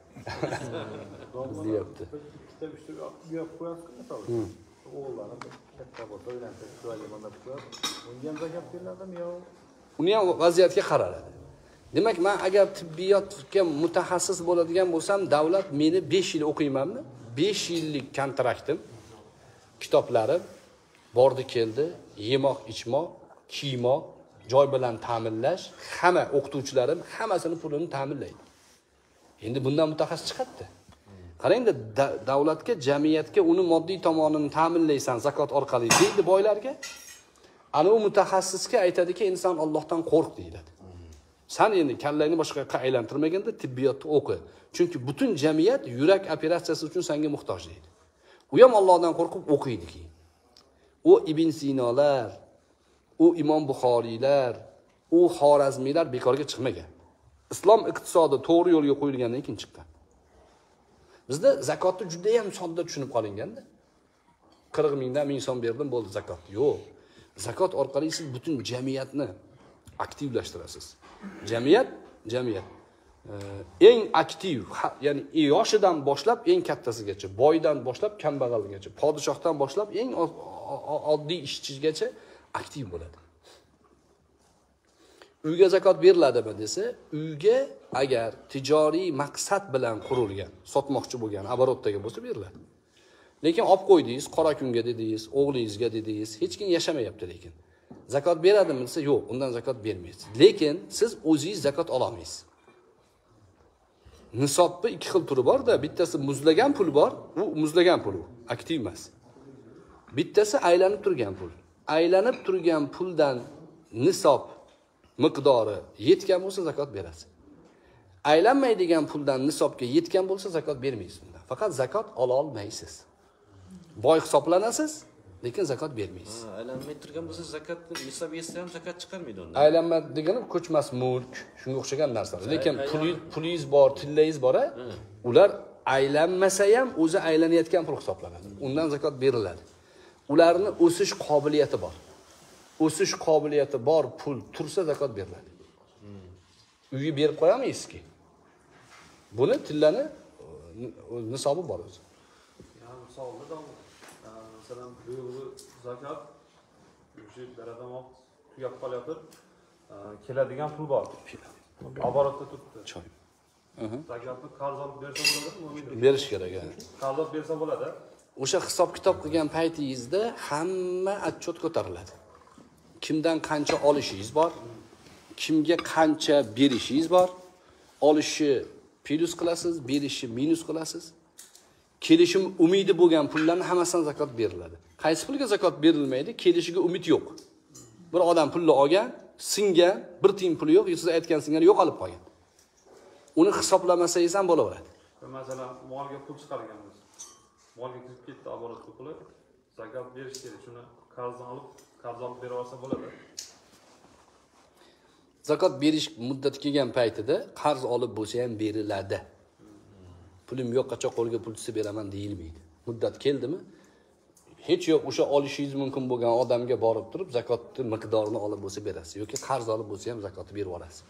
S1: Deyapti.
S6: Kitob ishtirok yo'q qo'yasizmi misol? O'g'illarni katta bo'lsa, o'ylantirib joyga mandab qo'yib, unga ham zakat beriladi yo?
S1: Uni ham vaziyatga qaraladi. Demak, men agar tibbiyotga mutaxassis bo'ladigan bo'lsam, davlat meni 5 yil o'qiymanmi? 5 yillik kontraktim, kitoblarim bordi keldi, yemoq, ichmoq, kiymoq, joy bilan ta'minlash, hamma o'qituvchilarim hammasini pulini ta'minlaydi. Endi bundan mutaxassis chiqadi. Qarangda, davlatga, jamiyatga uni moddiy tomonini ta'minlaysan zakot orqali deydi boylarga. Ana u mutaxassisga aytadiki, inson Allohdan qo'rq deyiladi. Sen endi kallangni boshqa yoqqa aylantirmaganda tibbiyotni o'qi. Chunki butun jamiyat yurak operatsiyasi uchun senga muhtoj deydi. U ham Allohdan qo'rqib o'qiydi keyin. U Ibn Sinolar, u Imom Buxoriylar, u Xorazmiylar bekorga chiqmagan. Islom iqtisodi to'g'ri yo'lga qo'yilgandan keyin chiqqan. Bizda zakotni juda ham sodda tushunib qolinganda. 40 mingdan 1000 so'm berdim, bo'ldi zakot. Yo'q. Zakot orqali siz butun jamiyatni aktivlashtirasiz. Jamiyat eng aktiv, ya'ni yoshidan boshlab eng kattasigacha, boydan boshlab kambag'algacha, podshohdan boshlab eng oddiy ishchigacha aktiv bo'ladi. Uyga zakot beriladimi desa, uyga agar tijoriy maqsad bilan qurilgan, sotmoqchi bo'lgan, aborotdagi bo'lsa beriladi. Lekin olib qo'ydingiz, qora kunga dedingiz, o'g'lingizga dedingiz, hech kim yashamayapti lekin. Zakot beradimi desa, yo'q, undan zakot bermaysiz. Lekin siz o'zingiz zakot ola olmaysiz. Nisobning 2 xil turi bor-da, bittasi muzlagan pul bor, u muzlagan pul, aktiv emas. Bittasi aylanib turgan pul. Aylanib turgan puldan nisob miqdori yetgan bo'lsa zakot berasiz. Aylanmaydigan puldan nisobga yetgan bo'lsa zakot bermaysiz undan. Faqat zakot ola olmaysiz. Boy hisoblanasiz, lekin zakot bermaysiz.
S4: Aylanmay turgan bo'lsa zakot nisob yetsa ham zakot chiqarmaydi undan.
S1: Aylanma degani ko'chmas mulk, shunga o'xshagan narsalar. Lekin pulingiz bor, tillangiz bor, ular aylanmasa ham o'zi aylanayotgan pul hisoblanadi. Undan zakot beriladi. Ularning o'sish qobiliyati bor. O'sish qobiliyati bor pul tursa zakot beriladi. Uyga berib qo'yamaysiz-ki. Buni tillani nisobi bor o'zi.
S7: Yani misalda masalan bu yıl zakat şu beraber tugab qolyotir. Keladigan pul bor. Oborotda turibdi.
S1: Choy.
S7: Zakatni qarz olib bersa bo'ladimi?
S1: Berish kerak yani.
S7: Qarz olib bersa bo'ladi.
S1: O'sha hisob kitob qilgan paytingizda hamma отчет ko'tariladi. Kimdan qancha olishingiz bor, kimga qancha berishingiz bor, olishi plus qilasiz, berishi minus qilasiz. Kelishim umidi bo'lgan pullarning hammasidan zakot beriladi. Qaysi pulga zakot berilmaydi? Kelishiga umid yo'q. Bir odam pulni olgan, singan, bir tiyin puli yo'q, siz aytgan singani yo'qolib qolgan. Uni hisoblamasangiz ham bo'laveradi.
S7: Masalan, molga pul chiqarganmiz. Molga kirib ketdi oborotda puli. Zakot berish kerak. Shuni qarz olib berib olsa bo'ladi.
S1: Zakot berish muddati kelgan paytida qarz olib bo'lsa ham beriladi. Pulim yo'q, qachon qo'lga pul tushsa beraman deyilmaydi. Muddat keldimi? Hech yo'q, o'sha olishingiz mumkin bo'lgan odamga borib turib zakotning miqdorini olib bo'lsa berasiz yoki qarz olib bo'lsa ham zakotni berib olasiz.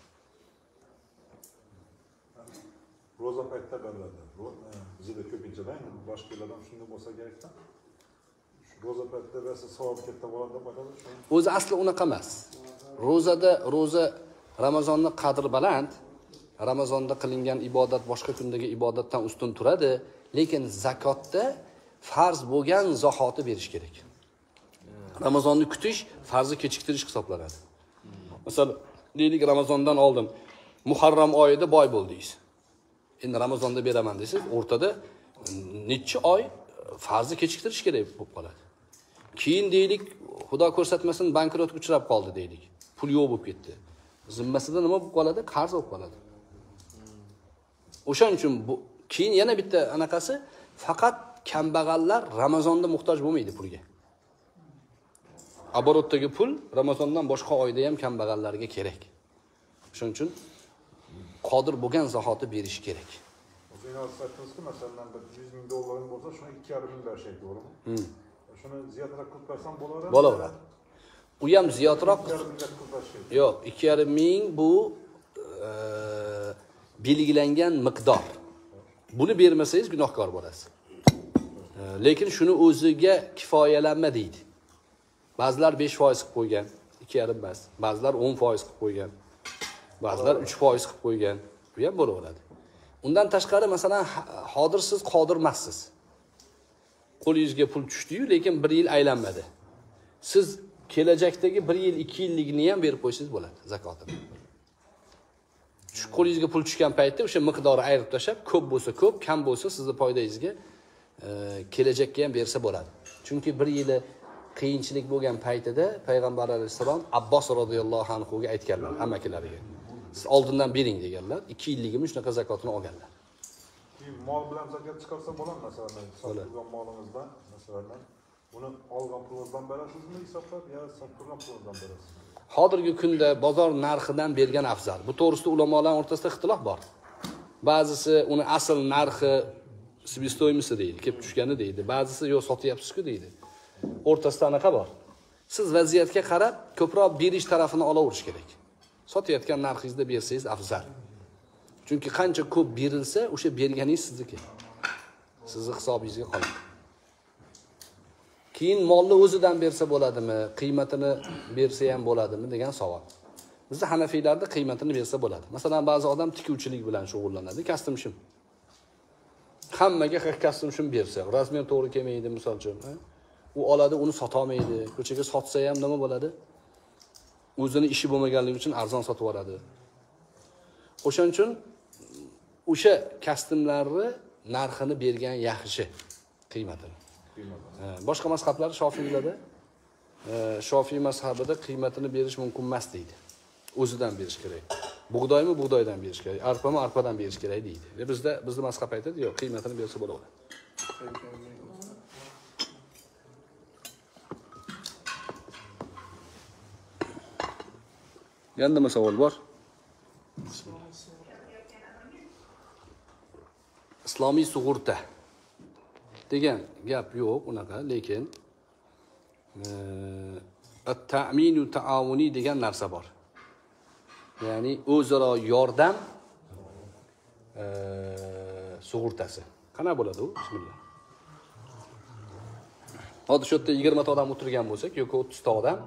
S2: Ro'za paytida beriladi. Bizda ko'pincha boshqa yerlardan shunday bo'lsa kerak-da. Ro'za paytida bersa savob katta bo'ladi deb aytadi.
S1: O'zi asli unaqa emas. Ro'za Ramazonning qadri baland. Ramazonda qilingan ibodat boshqa kundagi ibodatdan ustun turadi, lekin zakotda farz bo'lgan zahoti berish kerak. Ramazonni kutish farzni kechiktirish hisoblanadi. Masalan, deylik Ramazondan oldin Muharram oyida boy bo'ldingiz. Endi Ramazonda beraman desiz, o'rtada necha oy farzni kechiktirish kerak bo'lib qoladi. Keyin deylik, Xudo ko'rsatmasin bankrotga uchrab qoldi deylik. Pul yo'q bo'lib ketdi. Zimmasida nima bo'lib qoladi? Qarz bo'lib qoladi. O'shaning uchun keyin yana bitta anaqasi, faqat kambag'allar Ramazonda muhtoj bo'lmaydi pulga. Oborotdagi pul Ramazondan boshqa oyda ham kambag'allarga kerak. Shuning uchun qodir bo'lgan zahoti berish kerak.
S2: O'zingiz aytdingizki, masalan, $100,000 bo'lsa, shuni 2,5 ming berishak, to'g'rimi? Shuni ziyodroq qilib bersam bo'laveradi.
S1: Bo'laveradi. U ham ziyodroq. Yo'q, 2,5 ming bu belgilangan miqdor. Buni bermasangiz gunohkor bo'lasiz. Lekin shuni o'ziga kifoyalanma deydi. Ba'zilar 5% qilib qo'ygan, 2,5 emas. Ba'zilar 10% qilib qo'ygan. Ba'zilar 3% qilib qo'ygan. Bu ham bo'laveradi. Undan tashqari masalan, hozir siz qodir emassiz. Qo'lingizga pul tushdi-yu, lekin 1 yil aylanmadi. Siz kelajakdagi 1 yil, 2 yilligini ham berib qo'ysangiz bo'ladi zakotini. Shu qo'lingizga pul tushgan paytda o'sha miqdorni ayirib tashlab, ko'p bo'lsa ko'p, kam bo'lsa sizning foydangizga kelajakka ham bersa bo'ladi. Chunki 1 yili qiyinchilik bo'lgan paytida payg'ambar alayhisalom Abbos radhiyallohu anhu ga aytganlar amakilariga. Siz oldindan bering deganlar, 2 yilligimi shunaqa zakotini olganlar.
S2: Mol bilan zakot chiqarsa bo'ladi, masalan, sotgan molimizdan, masalan, buni olgan pulingizdan berasizmi hisoblab, yo sotgan pulingizdan berasiz?
S1: Hozirgi kunda bozor narxidan bergan afzal. Bu to'g'risida ulamolar o'rtasida ixtilof bor. Ba'zisi uni asl narxi себестоимости deydi, kelib tushgani deydi. Ba'zisi yo'q sotyapsiz-ku deydi. O'rtasida anaqa bor. Siz vaziyatga qarab ko'proq berish tarafini olaverish kerak. Sotayotgan narxingizda bersangiz afzal. Chunki qancha ko'p berilsa, o'sha berganingiz sizniki. Sizning hisobingizga qoladi. Keyin molni o'zidan bersa bo'ladimi, qiymatini bersa ham bo'ladimi degan savol. Bizda Hanafiylarda qiymatini bersa bo'ladi. Masalan, ba'zi odam tikuvchilik bilan shug'ullanadi, custom shim. Hammaga custom shim bersa, razmer to'g'ri kelmaydi, misol uchun, u oladi, uni sota olmaydi. Ko'chaga sotsa ham nima bo'ladi? O'zini ishi bo'lmaganligi uchun arzon sotib oladi. O'shaning uchun o'sha customlarni narxini bergan yaxshi qiymatini. Boshqa mazhablar Shofiylarda Shofiy mazhabida qiymatini berish mumkin emas deydi. O'zidan berish kerak. Bug'doymi bug'doydan berish kerak, arpami arpadan berish kerak deydi. Bizni mazhab aytadi, yo'q, qiymatini bersa bo'laveradi. Yana nima savol bor? Islomiy sug'urta degan gap yo'q unaqa, lekin at-ta'minu ta'awuni degan narsa bor. Ya'ni o'zaro yordam sug'urtasi. Qana bo'ladi u? Bismillah. Hozir shu yerda 20 ta odam o'tirgan bo'lsak, yoki 30 ta odam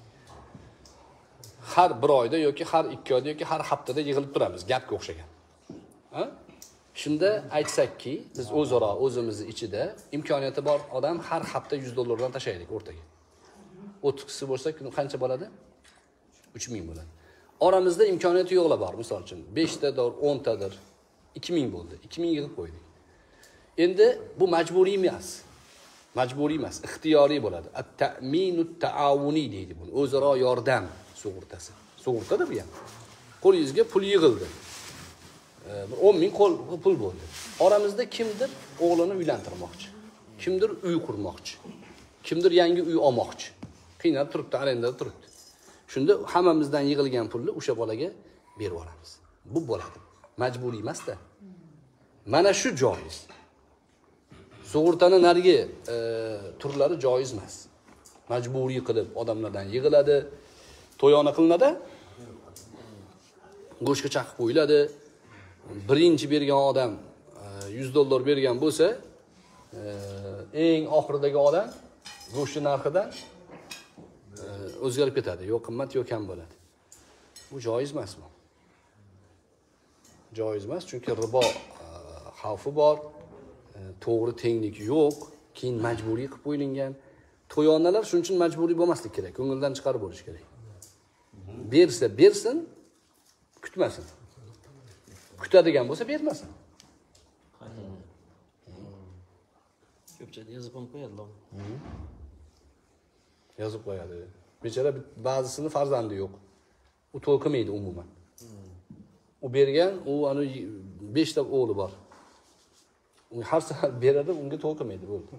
S1: har bir oyda yoki har 2 oyda yoki har haftada yig'ilib turamiz, gapga o'xshagan. Ha? Shunda aytsakki, biz o'zaro o'zimizni ichida imkoniyati bor odam har hafta $100 tashlaylik o'rtaga. 30 kishi bo'lsak, qancha bo'ladi? 3000 bo'ladi. Oramizda imkoniyati yo'qlar bor, misol uchun 5 tadir, 10 tadir, 2000 bo'ldi. 2000 yig'ib qo'ydik. Endi bu majburiy emas. Majburiy emas, ixtiyoriy bo'ladi. At-ta'minu ta'awuni deydi buni. O'zaro yordam sug'urtasi. Sug'urtada bu ham. Qo'lingizga pul yig'ildi. 10,000 qo'l pul bo'ldi. Oramizda kimdir o'g'lini uylantirmoqchi. Kimdir uy qurmoqchi. Kimdir yangi uy olmoqchi. Qiynab turibdi, arendada turibdi. Shunda hammamizdan yig'ilgan pulni o'sha bolaga berib yuboramiz. Bu bo'ladi. Majburiy emas-da. Mana shu joiz. Sug'urtani narigi turlari joiz emas. Majburiy qilib odamlardan yig'iladi, to'yona qilinadi. Go'shga chaqib qo'yiladi. Birinchi bergan odam $100 bergan bo'lsa, eng oxiridagi odam go'sht narxidan o'zgarib ketadi. Yo qimmat, yo kam bo'ladi. Bu joiz emas bu. Joiz emas, chunki ribo xavfi bor, to'g'ri tenglik yo'q, keyin majburiy qilib qo'yilgan. To'yonalar shuning uchun majburiy bo'lmaslik kerak, ko'ngildan chiqarib bo'lish kerak. Bersa bersin, kutmasin. Kutadigan bo'lsa bermasin.
S4: Ko'pchilik yozib qo'yadi.
S1: Yozib qo'yadi. Bechora ba'zisini farzandi yo'q. U to'y qilmaydi umuman. U bergan, u ana 5 ta o'g'li bor. U har safar beradi, unga to'y qilmaydi bo'ldi.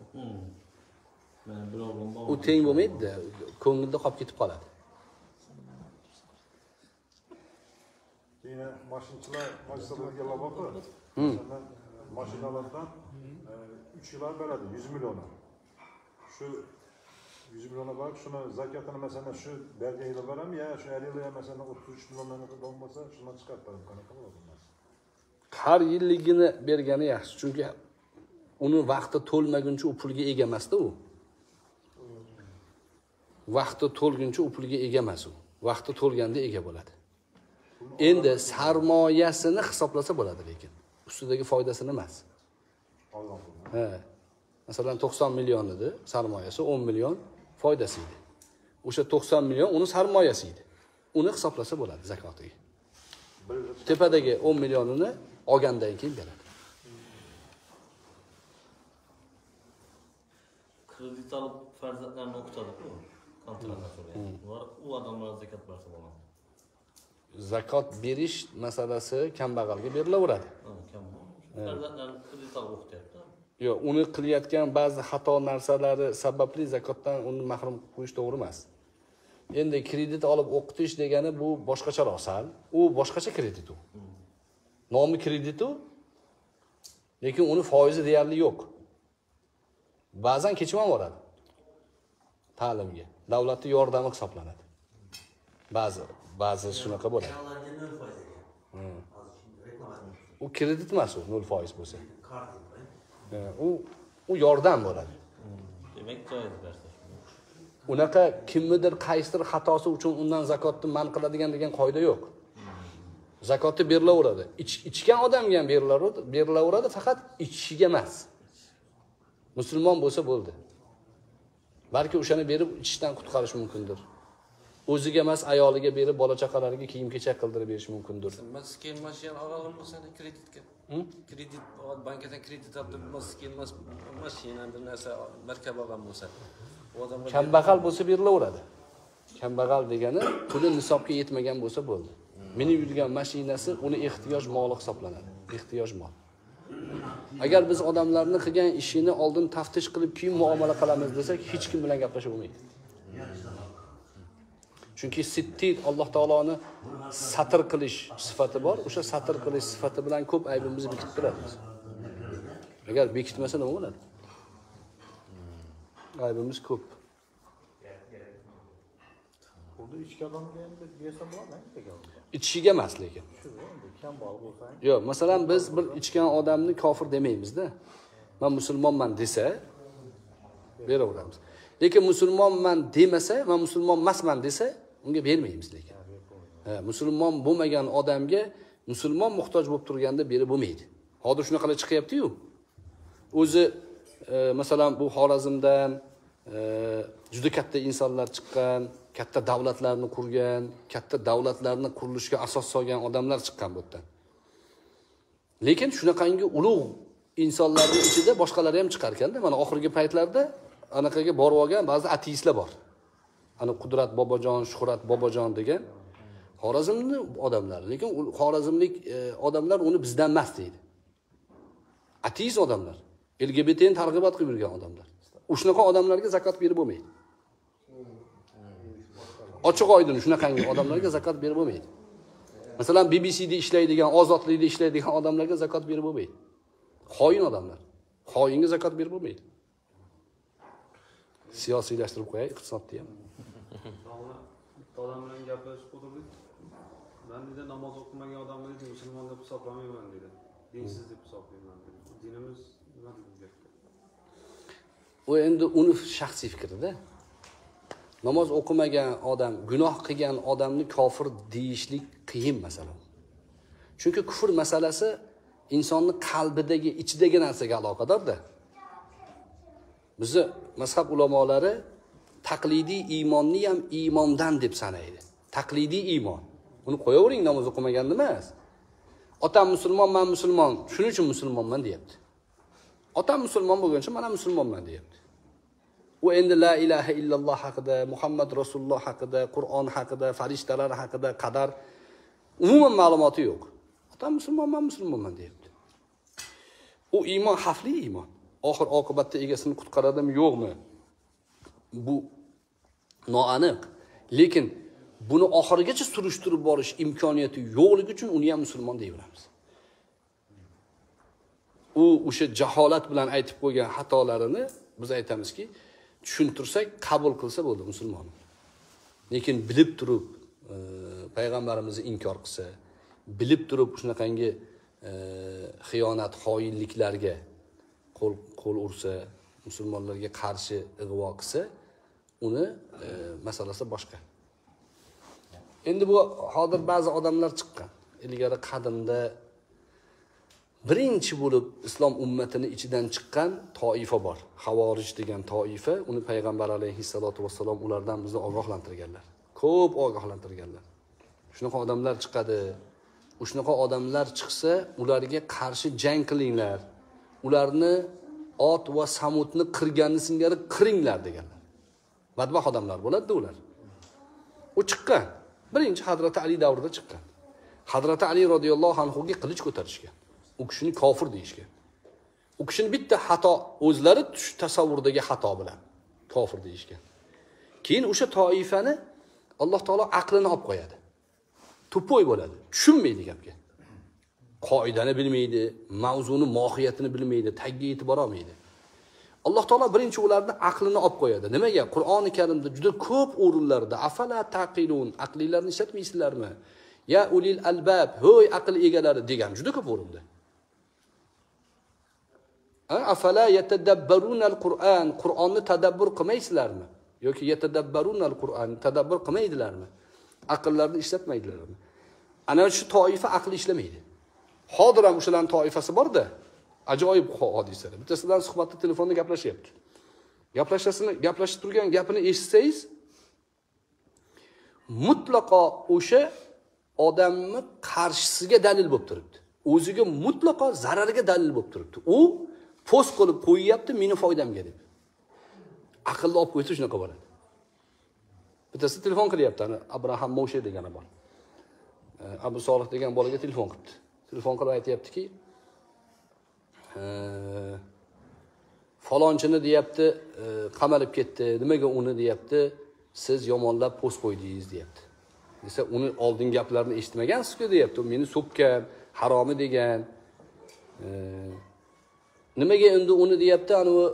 S1: U teng bo'lmaydi-da, ko'ngilda qolib ketib qoladi.
S2: Yine maşinçilerge lavabı, mesela maşinalardan 3 yıllar veradi, 100 milyona. Şu 100 milyona bak, şuna zakatını mesela şu belge yılı verem ya, şu 50 yılıya mesela 33 milyondan olmasa şundan çıkartlarım, kanaka mı olmaz?
S1: Har yilligini bergani yaxshi, chunki uni vaqti to'lmaguncha u pulga ega emas-da u. Vaqti to'lguncha u pulga ega emas u. Vaqti to'lganda ega bo'ladi. Endi sarmoyasini hisoblasa bo'ladi, lekin ustidagi foydasini emas. Ha. Masalan 90 million edi, sarmoyasi 10 million foydasi edi. O'sha 90 million uni sarmoyasi edi. Uni hisoblasa bo'ladi zakotiga. Tepadagi 10 millionini olgandan keyin beradi.
S8: Kredit alıp farzatlarını okutadık mı? Kontratdan sonra. U adamlara zakat verse bo'ladi.
S1: Zakot berish masalasi kambag'alga berilaveradi.
S8: Farzatlarni kredit alıp okutyapti.
S1: Yo'q, uni qilayotgan ba'zi xato narsalari sababli zakotdan uni mahrum qilib qo'yish to'g'ri emas. Endi kredit olib o'qitish degani bu boshqacharoq sal. U boshqacha kredit u. Nomi kredit u. Lekin uni foizi deyarli yo'q. Ba'zan kechib ham boradi. Ta'limga davlatning yordami hisoblanadi. Ba'zi shunaqa bo'ladi. U kredit emas u, 0% bo'lsa. U yordam bo'ladi.
S8: Demak, joiz bersa.
S1: Unaqa kimnidir qaysidir xatosi uchun undan zakotni man qiladigan degan qoida yo'q. Zakotni berilaveradi. Ichgan odamga ham berilaveradi, faqat ichishiga emas. Musulmon bo'lsa bo'ldi. Balki o'shani berib ichishdan qutqarish mumkindir. O'ziga emas, ayoliga berib, bola-chaqalariga kiyim-kechak qildirib berish mumkindir.
S4: Maskin mashina olgan bo'lsa kreditga. Kredit bankadan kredit olib, maskin mashina bir narsa markab olgan bo'lsa, u odamga
S1: kambag'al bo'lsa berilaveradi. Kambag'al degani puli nisobga yetmagan bo'lsa bo'ldi. minib yurgan mashinasi uni ehtiyoj moli hisoblanadi. Ehtiyoj mol. Agar biz odamlarni qilgan ishini oldin taftish qilib keyin muomala qilamiz desak, hech kim bilan gaplashib bo'lmaydi. Chunki sittit Alloh taoloni satr qilish sifati bor. O'sha satr qilish sifati bilan ko'p aybimizni bekitib turamiz. Agar bekitmasa nima bo'ladi? Aybimiz ko'p.
S6: Burada ichki odamga endi bersa bo'ladimi degan.
S1: Ichishiga emas lekin.
S6: Kambag'al bo'lsang,
S1: Yo'q, masalan biz bir ichgan odamni kofir demaymiz-da. Men musulmonman desa beraveramiz. Lekin musulmonman demasa, men musulmon emasman desa, unga bermaymiz lekin. Musulmon bo'lmagan odamga musulmon muhtoj bo'lib turganda berib bo'lmaydi. Hozir shunaqa chiqyapti-yu. O'zi masalan bu Xorazmdan juda katta insonlar chiqqan, katta davlatlarni qurgan, katta davlatlarni qurilishiga asos solgan odamlar chiqqan bu yerdan. Lekin shunaqangi ulug' insonlarning ichida boshqalari ham chiqar ekanda. Mana oxirgi paytlarda anaqaga borib olgan ba'zi ateistlar bor. Ana Qudrat bobojon, Shuhrat bobojon degan Xorazmning odamlari. Lekin xorazmlik odamlar uni bizdan emas deydi. Ateist odamlar. LGBTni targ'ibot qilib yurgan odamlar. Shunaqa odamlarga zakot berib bo'lmaydi. Ochiq oydin shunaqangi odamlarga zakot berib bo'lmaydi. Masalan, BBCda ishlaydigan, ozodlikda ishlaydigan odamlarga zakot berib bo'lmaydi. Xoin odamlar. Xoinga zakot berib bo'lmaydi. Siyosiylashtirib qo'yay iqtisodni ham.
S7: Odam bilan gaplashib o'tirdik. Men dedi namoz o'qimagan odamni dedi musulmon deb hisoblamayman dedi. Dinsiz deb hisoblayman dedi. Dinimiz nima deydi?
S1: U endi uni shaxsiy fikri-da. Namoz o'qimagan odam, gunoh qilgan odamni kofir deyishlik qiyin masala. Chunki kufr masalasi insonning qalbidagi, ichidagi narsaga aloqadorda. Bizi mazhab ulamolari taqlidiy iymonni ham iymondan deb sanaydi. Taqlidiy iymon. Uni qo'yavering namoz o'qimaganda emas. Otam musulmon, men musulmon, shuning uchun musulmonman deyapti. Otam musulmon bo'lgancha men ham musulmonman deyapti. U endi la ilaha illalloh haqida, Muhammad Rasululloh haqida, Qur'on haqida, farishtalar haqida, qadar umuman ma'lumoti yo'q. Otam musulmon, men musulmonman deyapti. U iymon xavfli iymon. Oxir oqibatda egasini qutqaradimi, yo'qmi? Bu noaniq. Lekin buni oxirigacha surishtirib borish imkoniyati yo'qligi uchun uni ham musulmon deyveramiz. U o'sha jaholat bilan aytib qo'ygan xatolarini biz aytamizki, tushuntirsak, qabul qilsa bo'ldi musulmon. Lekin bilib turib payg'ambarimizni inkor qilsa, bilib turib shunaqangi xiyonat, xoinliklarga qo'l ursa, musulmonlarga qarshi ig'vo qilsa, uni masalasi boshqa. Endi bu hozir ba'zi odamlar chiqqan. Ilgari qadimda birinchi bo'lib islom ummatini ichidan chiqqan toifa bor. Havorij degan toifa, uni payg'ambar alayhissalatu vassalom ulardan bizni ogohlantirganlar. Ko'p ogohlantirganlar. Shunaqa odamlar chiqadi. Shunaqa odamlar chiqsa, ularga qarshi jang qilinglar. Ularni ot va samutni qirganni singari qiringlar deganlar. Badbaxt odamlar bo'ladi ular. U chiqqan. Birinchi Hazrat Ali davrida chiqqan. Hazrat Ali radhiyallohu anhu ga qilich ko'tarishgan. U kishini kofir deyishgan. U kishini bitta xato o'zlari tasavvurdagi xato bilan kofir deyishgan. Keyin o'sha toifani Alloh taolo aqlini olib qo'yadi. To'poy bo'ladi, tushunmaydi gapga. Qoidani bilmaydi, mavzuni mohiyatini bilmaydi, tagiga yetib bora olmaydi. Alloh taolo birinchi ularni aqlini olib qo'yadi. Nimaga? Qur'oni Karimda juda ko'p o'rinlarda afala taqilun, aqlinglarni ishlatmaysizlarmi? Ya ulil albab, hoy aql egalari degan juda ko'p o'rinda. Afala yatadabbaruna al-Qur'an, Qur'onni tadabbur qilmaysizlarmi? Yoki yatadabbaruna al-Qur'an, tadabbur qilmaydilarmi? Aqllarni ishlatmaydilarmi? Ana shu toifa aqli ishlamaydi. Hozir ham o'shalarning toifasi bor-da. Ajoyib hodisalar. Bittasidan suhbatda telefonda gaplashyapti. Gaplashib turgan gapini eshitsangiz, mutlaqo o'sha odamni qarshisiga dalil bo'lib turibdi. O'ziga mutlaqo zarariga dalil bo'lib turibdi. U post qilib qo'yyapti meni foydamga deb. Aqlni olib qo'ysa shunaqa bo'ladi. Bittasi telefon qilyapti, ana Abraham Moshe degani bor. Abu Solih degan bolaga telefon qilibdi. Telefon qilib aytayaptiki, falonchini deyapti, qamalib ketdi. Nimaga uni deyapti, siz yomonlab post qo'ydingiz deyapti. Desa, uni oldin gaplarini eshitmagansiz-ku deyapti. U meni so'kkan, haromi degan. Nimaga endi uni deyapti, ana u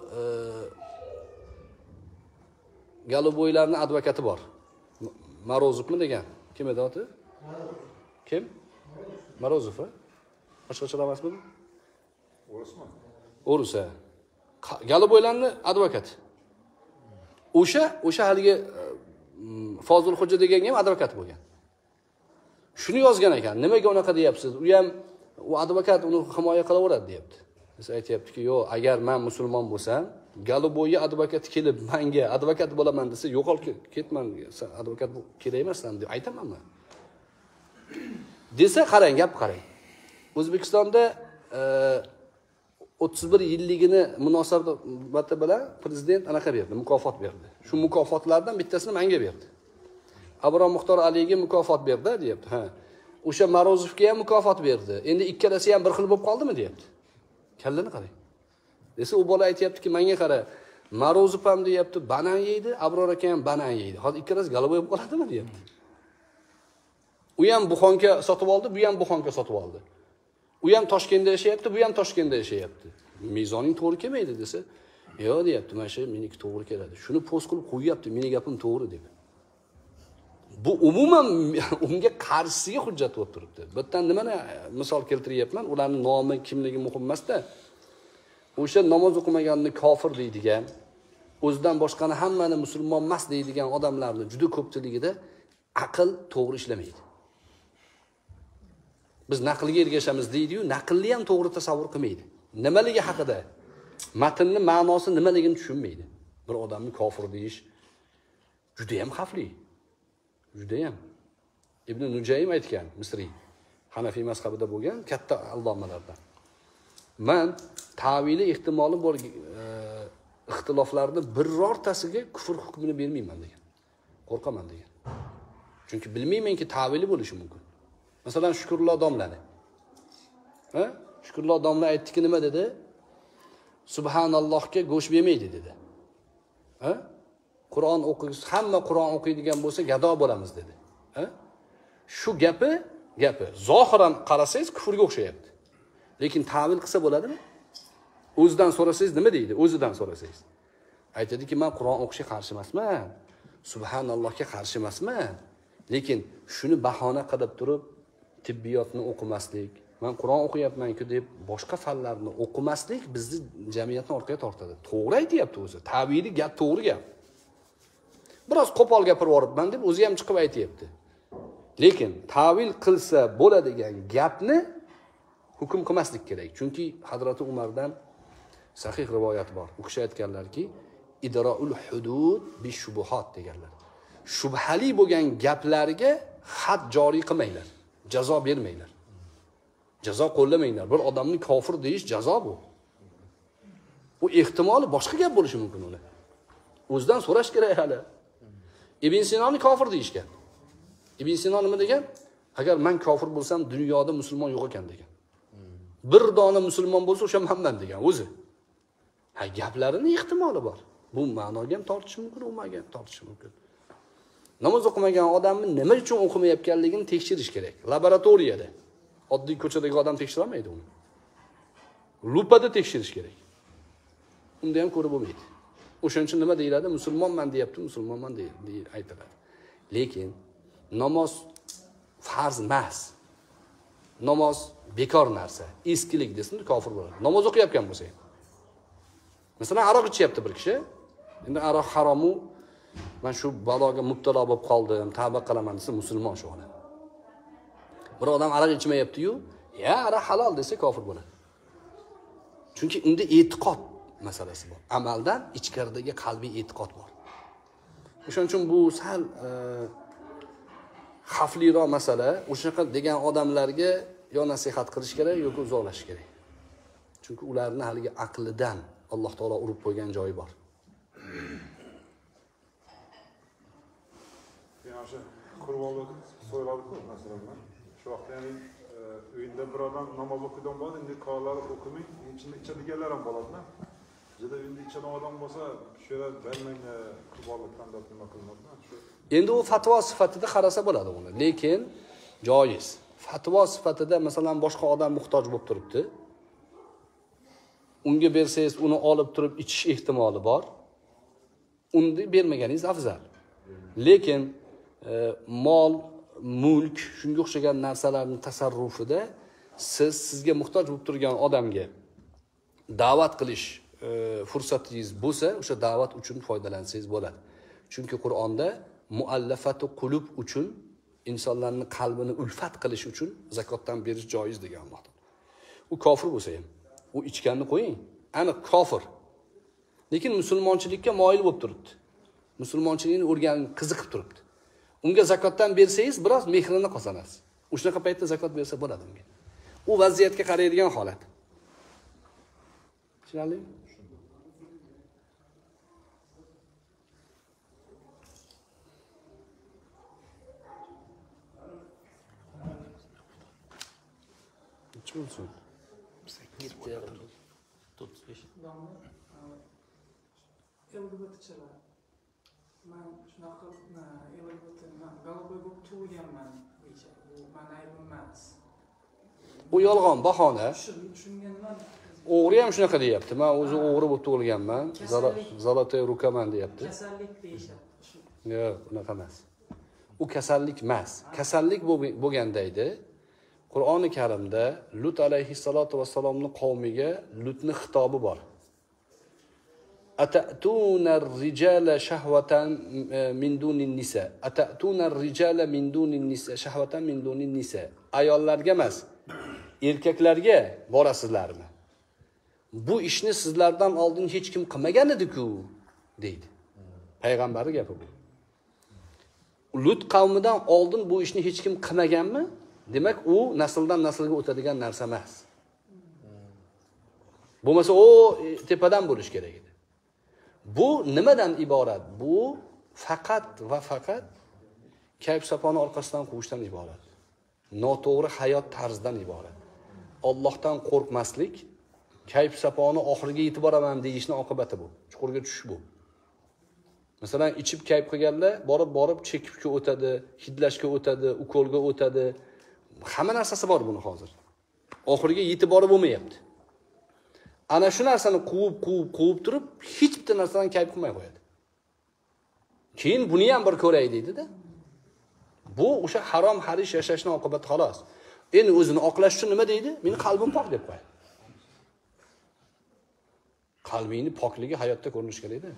S1: Galoboylarning advokati bor. Marozovmi degan. Kim edi oti? Kim? Marozov, a? Boshqacha emasmi?
S2: O'rismi?
S1: O'rusa. Galoboylarning advokati. O'sha haligi Fozilxo'ja deganga ham advokat bo'lgan. Shuni yozgan ekan. Nimaga unaqa deyapsiz? U advokat uni himoya qilaveradi deyapti. Biz aytayaptiki, yo'q, agar men musulmon bo'lsam, Galoboyga advokat kelib menga advokat bo'laman desa, yo'qol ketman, advokat kerak emasdan deb aytamanmi? Desa, qarang, gap qarang. O'zbekistonda 31 yilligini munosabati bilan prezident anaqa berdi, mukofot berdi. Shu mukofotlardan bittasini menga berdi. Abrom Muxtor Aliyga mukofot berdi, deyapti. Ha. O'sha Marozovga ham mukofot berdi. Endi ikkalasi ham bir xil bo'lib qoldimi, deyapti. Kallani qarang. Desa, u bola aytayaptiki, menga qara, Marozov ham deyapti, banan yeydi, Abror aka ham banan yeydi. Hozir ikkalasi Galoboy bo'lib qoladimi, deyapti. U ham Buxonga sotib oldi, bu ham Buxonga sotib oldi. U ham Toshkentda yashayapti, bu ham Toshkentda yashayapti. Mizoning to'g'ri kelmaydi desa, yo'q deyapti, mana shu meniki to'g'ri keladi. Shuni post qilib qo'yapti, meni gapim to'g'ri deb. Bu umuman unga qarshisiga hujjat bo'lib turibdi. Bittadan nimani misol keltiryapman, ularning nomi, kimligi muhim emas-da. O'sha namoz o'qimaganni kofir deydigan, o'zidan boshqani hammani musulmon emas deydigan odamlarning juda ko'pchiligida aql to'g'ri ishlamaydi. Biz naqlga ergashamiz deydi-yu, naqlni ham to'g'ri tasavvur qilmaydi. Nimaligi haqida? Matnning ma'nosi nimaligini tushunmaydi. Bir odamni kofir deyish juda ham xavfli. Juda ham. Ibn Nujaym aytgan, Misriy, Hanafiy mazhabida bo'lgan katta allomalardan. Men ta'vili ehtimoli bor ixtiloflarni birortasiga kufr hukmini bermayman degan. Qo'rqaman degan. Chunki bilmaymanki ta'vili bo'lishi mumkin. Masalan, Shukrullo domlani. Ha? Shukrullo domla aytdiki, nima dedi? Subhanallohga go'sht bermaydi dedi. Ha? Qur'on o'qish, hamma Qur'on o'qiydigan bo'lsa gado bo'lamiz dedi. Ha? Shu gapi zohiran qarasangiz kufrga o'xshayapti. Lekin ta'vil qilsa bo'ladimi? O'zidan so'rasangiz nima deydi? O'zidan so'rasangiz. Aytadiki, men Qur'on o'qishga qarshi emasman. Subhanallohga qarshi emasman. Lekin shuni bahona qilib turib tibbiyotni o'qimaslik, men Qur'on o'qiyapman-ku deb boshqa fanlarni o'qimaslik bizni jamiyatni orqaga tortadi. To'g'ri aytayapti o'zi. Ta'vili gap to'g'ri gap. Biroz qo'pol gapirib yoribman deb o'zi ham chiqib aytayapti. Lekin ta'vil qilsa bo'ladigan gapni hukm qilmaslik kerak. Chunki Hazrati Umardan sahih rivoyat bor. U kishi aytganlarki, idraul hudud bi shubuhat deganlar. Shubhali bo'lgan gaplarga had joriy qilmanglar. Jazo bermanglar. Jazo qo'llamanglar. Bir odamni kofir deyish jazo bu. Bu ehtimoli boshqa gap bo'lishi mumkin uni. O'zidan so'rash kerak hali. Ibn Sinoni kofir deyishgan. Ibn Sino nima degan? Agar men kofir bo'lsam, dunyoda musulmon yo'q ekan degan. Bir dona musulmon bo'lsa, o'sha menman degan o'zi. Ha, gaplarining ehtimoli bor. Bu ma'noga ham tortishi mumkin, umumaga ham tortishi mumkin. Namoz o'qimagan odamni nima uchun o'qimayotganligini tekshirish kerak. Laboratoriyada. Oddiy ko'chadagi odam tekshira olmaydi uni. Lupada tekshirish kerak. Unda ham ko'rib bo'lmaydi. O'shaning uchun nima deyiladi? Musulmonman deyapti, musulmonman deydi aytiladi. Lekin namoz farz emas. Namoz bekor narsa, eskilik desin, kofir bo'ladi. Namoz o'qiyotgan bo'lsa ham. Masalan, aroq ichyapti bir kishi. Endi aroq haromu, men shu baloga mubtalo bo'lib qoldim, tavba qilaman desa musulmon shu ona. Bir odam aroq ichmayapti-yu, ya aroq halol desa kofir bo'ladi. Chunki unda e'tiqod masalasi bor. Amaldan ichkaridagi qalbiy e'tiqod bor. O'shaning uchun bu sal xavfliroq masala. O'shaqa degan odamlarga yo nasihat qilish kerak yoki uzoqlashish kerak. Chunki ularni haligi aqlidan Alloh taolo urib qo'ygan joyi bor.
S2: Yaxshi, qurbonlik so'raldi-ku masalan. Şu vaqtda ya'ni uyda bir odam namoz o'qigan bo'ladi, endi qolganlar o'qimay, ichida ichadiganlar ham bo'ladi-da. Bizda uyda ichadigan odam bo'lsa, shu yerda bilmaydi, qurbollikdan deb nima qilinadi-da. Shu
S1: Endi u fatvo sifatida qarasa bo'ladi uni, lekin joiz. Fatvo sifatida masalan boshqa odam muhtoj bo'lib turibdi. Unga bersangiz, uni olib turib ichish ehtimoli bor. Unda bermaganingiz afzal. Lekin mol, mulk, shunga o'xshagan narsalarning tasarrufida sizga muhtoj bo'lib turgan odamga da'vat qilish fursatingiz bo'lsa, o'sha da'vat uchun foydalansangiz bo'ladi. Chunki Qur'onda muallafatu qulub uchun, insonlarning qalbini ulfat qilish uchun zakotdan berish joiz degan Alloh taolo. U kofir bo'lsa ham, u ichganni qo'ying, aniq kofir. Lekin musulmonchilikka moyil bo'lib turibdi. Musulmonchilikni o'rganib qiziqib turibdi. Unga zakotdan bersangiz, biroz mehrini qozonasiz. O'shunaqa paytda zakot bersa bo'ladi unga. U vaziyatga qaraydigan holat. Tushunarlimi? Bo'lsin.
S8: 35.
S9: LGBTchilar. Men shunaqa LGBT man galoba bo'lib tug'ilganman deycha. Bu meni aybim emas.
S1: Bu yolg'on, bahona.
S9: Tushunganman.
S1: O'g'ri ham shunaqa deyapti. Men o'zi o'g'ri bo'lib tug'ilganman. Zolotoy rukaman deyapti.
S9: Kasallik deyishyapti.
S1: Yo'q, unaqa emas. U kasallik emas. Kasallik bo'lganda edi. Qur'oni Karimda Lut alayhissalatu vassalomning qavmiga Lutning xitobi bor. Ata'tunar rijala shahwatan min dunin nisa. Ata'tunar rijala min dunin nisa shahwatan min dunin nisa. Ayollarga emas, erkaklarga borasizlarmi? Bu ishni sizlardan oldin hech kim qilmagan edi-ku, deydi. Payg'ambarning gapi bu. Lut qavmidan oldin bu ishni hech kim qilmaganmi? Demak, u nasldan naslga o'tadigan narsa emas. Bo'lmasa o tepadan bo'lish kerak edi. Bu nimadan iborat? Bu faqat va faqat kayf saponi orqasidan quvishdan iborat. Noto'g'ri hayot tarzidan iborat. Allohdan qo'rqmaslik, kayf saponi oxiriga yetib boraman deyishning oqibati bu. Chuqurga tushish bu. Masalan, ichib kayf qilganlar borib chekibga o'tadi, hidlashga o'tadi, ukolga o'tadi. Hamma narsasi bor buni hozir. Oxiriga yetib borib bo'lmayapti. Ana shu narsani quvib turib, hech bitta narsadan kayf qilmay qo'yadi. Keyin buni ham bir ko'ray deydi-da. Bu o'sha harom harish yashashning oqibati xolos. Endi o'zini oqlash uchun nima deydi? Meni qalbim pok deb qo'yadi. Qalbingni pokligi hayotda ko'rinish kerak-da.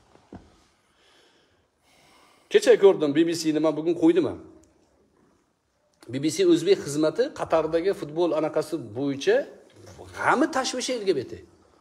S1: Kecha ko'rdim BBC'ni, men bugun qo'ydim ham. BBC O'zbek xizmati Qatardagi futbol anaqasi bo'yicha g'ami tashvishi LGBT.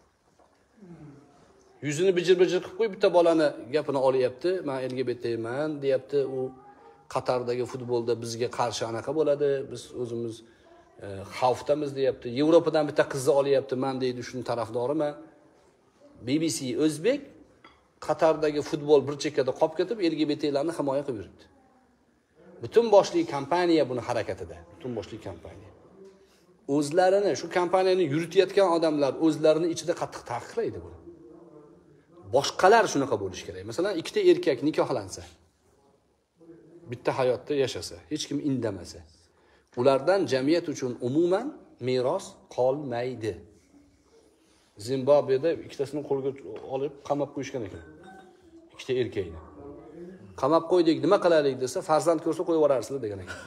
S1: Yuzini bijir-bijir qilib qo'yib, bitta bolani gapini olyapti. Men LGBTman deyapti. U Qatardagi futbolda bizga qarshi anaqa bo'ladi. Biz o'zimiz xavfdamiz deyapti. Yevropadan bitta qizni olyapti. Men deydi, shuning tarafdoriman. BBC O'zbek Qatardagi futbol bir chekkada qolib ketib, LGBTlarni himoya qilib yuribdi. Butun boshli kompaniya buni harakatida. Butun boshli kompaniya. O'zlarini, shu kompaniyani yuritayotgan odamlar o'zlarini ichida qattiq taqiqlaydi buni. Boshqalar shunaqa bo'lish kerak. Masalan, ikkita erkak nikohlansa, bitta hayotda yashasa, hech kim indamasa, ulardan jamiyat uchun umuman meros qolmaydi. Zimbabveda ikkitasini qo'lga olib qamab qo'yishgan ekan. Ikkita erkakni. Qamab qo'ydik, nima qilaylik desa, farzand ko'rsa qo'yib yuborarsizlar degan ekan.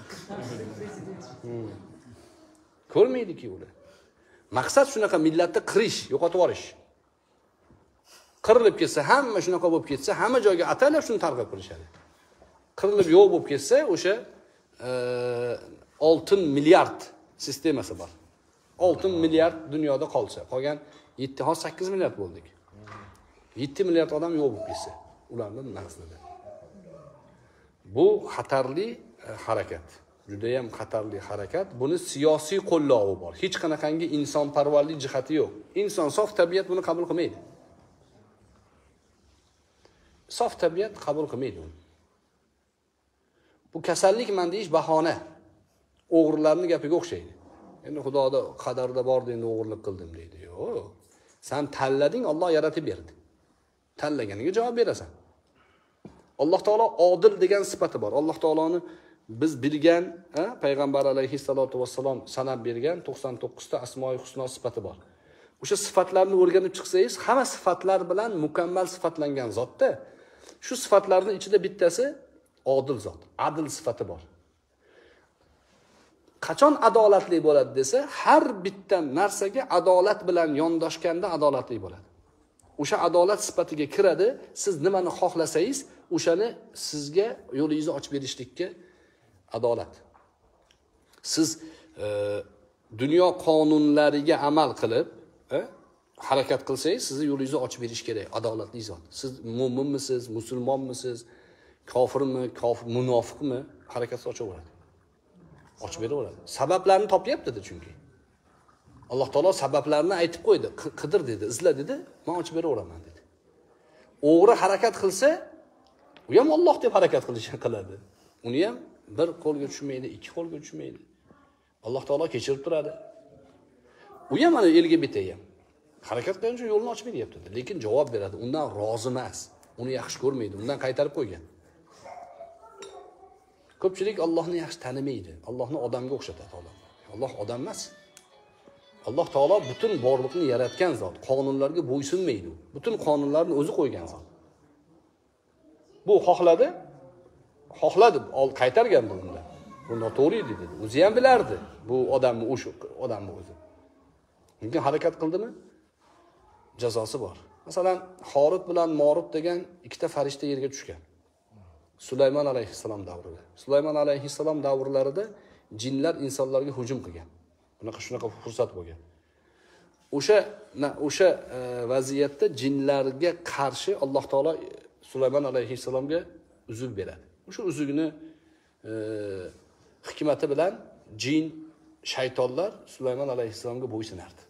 S1: Ko'rmaydi-ki ular. Maqsad shunaqa millatni qirish, yo'qotib yuborish. Qirilib ketsa, hamma shunaqa bo'lib ketsa, hamma joyga atalab shuni targ'ib qilishadi. Qirilib yo'q bo'lib ketsa, o'sha 6 milliard sistemasi bor. 6 milliard dunyoda qolsa, qolgan 8 milliard bo'ldik. 7 milliard odam yo'q bo'lib ketsa, ularning naslida. Bu xatarli harakat. Juda ham xatarli harakat. Buni siyosiy qo'llovi bor. Hech qanaqangi insonparvarlik jihati yo'q. Inson sof tabiat buni qabul qilmaydi. Sof tabiat qabul qilmaydi uni. Bu kasallikman deyish bahona. o'g'rilarning gapiga o'xshaydi. Endi Xudoda qadarda bor endi o'g'irlik qildim deydi. Yo'q. Sen tanlading, Alloh yaratib berdi. Tanlaganiga javob berasan. Alloh taolo odil degan sifati bor. Alloh taoloni biz bilgan, payg'ambar alayhissalatu vassalom sanab bergan 99 ta asmo-i husno sifati bor. O'sha sifatlarni o'rganib chiqsangiz, hamma sifatlar bilan mukammal sifatlangan zotda, shu sifatlarning ichida bittasi odil zot, adil sifati bor. Qachon adolatli bo'ladi desa, har bitta narsaga adolat bilan yondoshganda adolatli bo'ladi. O'sha adolat sifatiga kiradi, siz nimani xohlasangiz, o'shani sizga yo'lingizni ochib berishlikka adolat. Siz dunyo qonunlariga amal qilib, harakat qilsangiz, sizni yo'lingizni ochib berish kerak, adolatli zot. Siz mo'minmisiz, musulmonmisiz, kofirmi, munofiqmi, harakatni ochaveradi. Ochib beraveradi. Sabablarni topyapti chunki. Alloh taolo sabablarni aytib qo'ydi. Qidir dedi, izla dedi, men ochib beraveraman dedi. O'g'ri harakat qilsa, u ham Alloh deb harakat qiladi. Uni ham bir qo'lga tushmaydi, ikki qo'lga tushmaydi. Alloh taolo kechirib turadi. U ham mana elga bitay ham harakat qilgan uchun yo'lni ochib beryapti, lekin javob beradi. Undan rozi emas. Uni yaxshi ko'rmaydi, undan qaytarib qo'ygan. Ko'pchilik Allohni yaxshi tanimaydi. Allohni odamga o'xshatadi odam. Alloh odam emas. Alloh taolo butun borliqni yaratgan zot, qonunlarga bo'ysunmaydi. Butun qonunlarni o'zi qo'ygan zot. Bu xohladi, qaytargan bunda. Bu noto'g'ri edi dedi. O'zi ham bilardi. Bu odamni o'zi. Lekin harakat qildimi? Jazosi bor. Masalan, Horut bilan Morut degan ikkita farishta yerga tushgan. Sulaymon alayhissalom davrida. Sulaymon alayhissalom davrlarida jinlar insonlarga hujum qilgan. Shunaqa fursat bo'lgan. O'sha vaziyatda jinlarga qarshi Alloh taolo Sulaymon alayhissalomga uzuk beradi. O'sha uzukni hikmati bilan jin, shaytonlar Sulaymon alayhissalomga bo'ysunardi.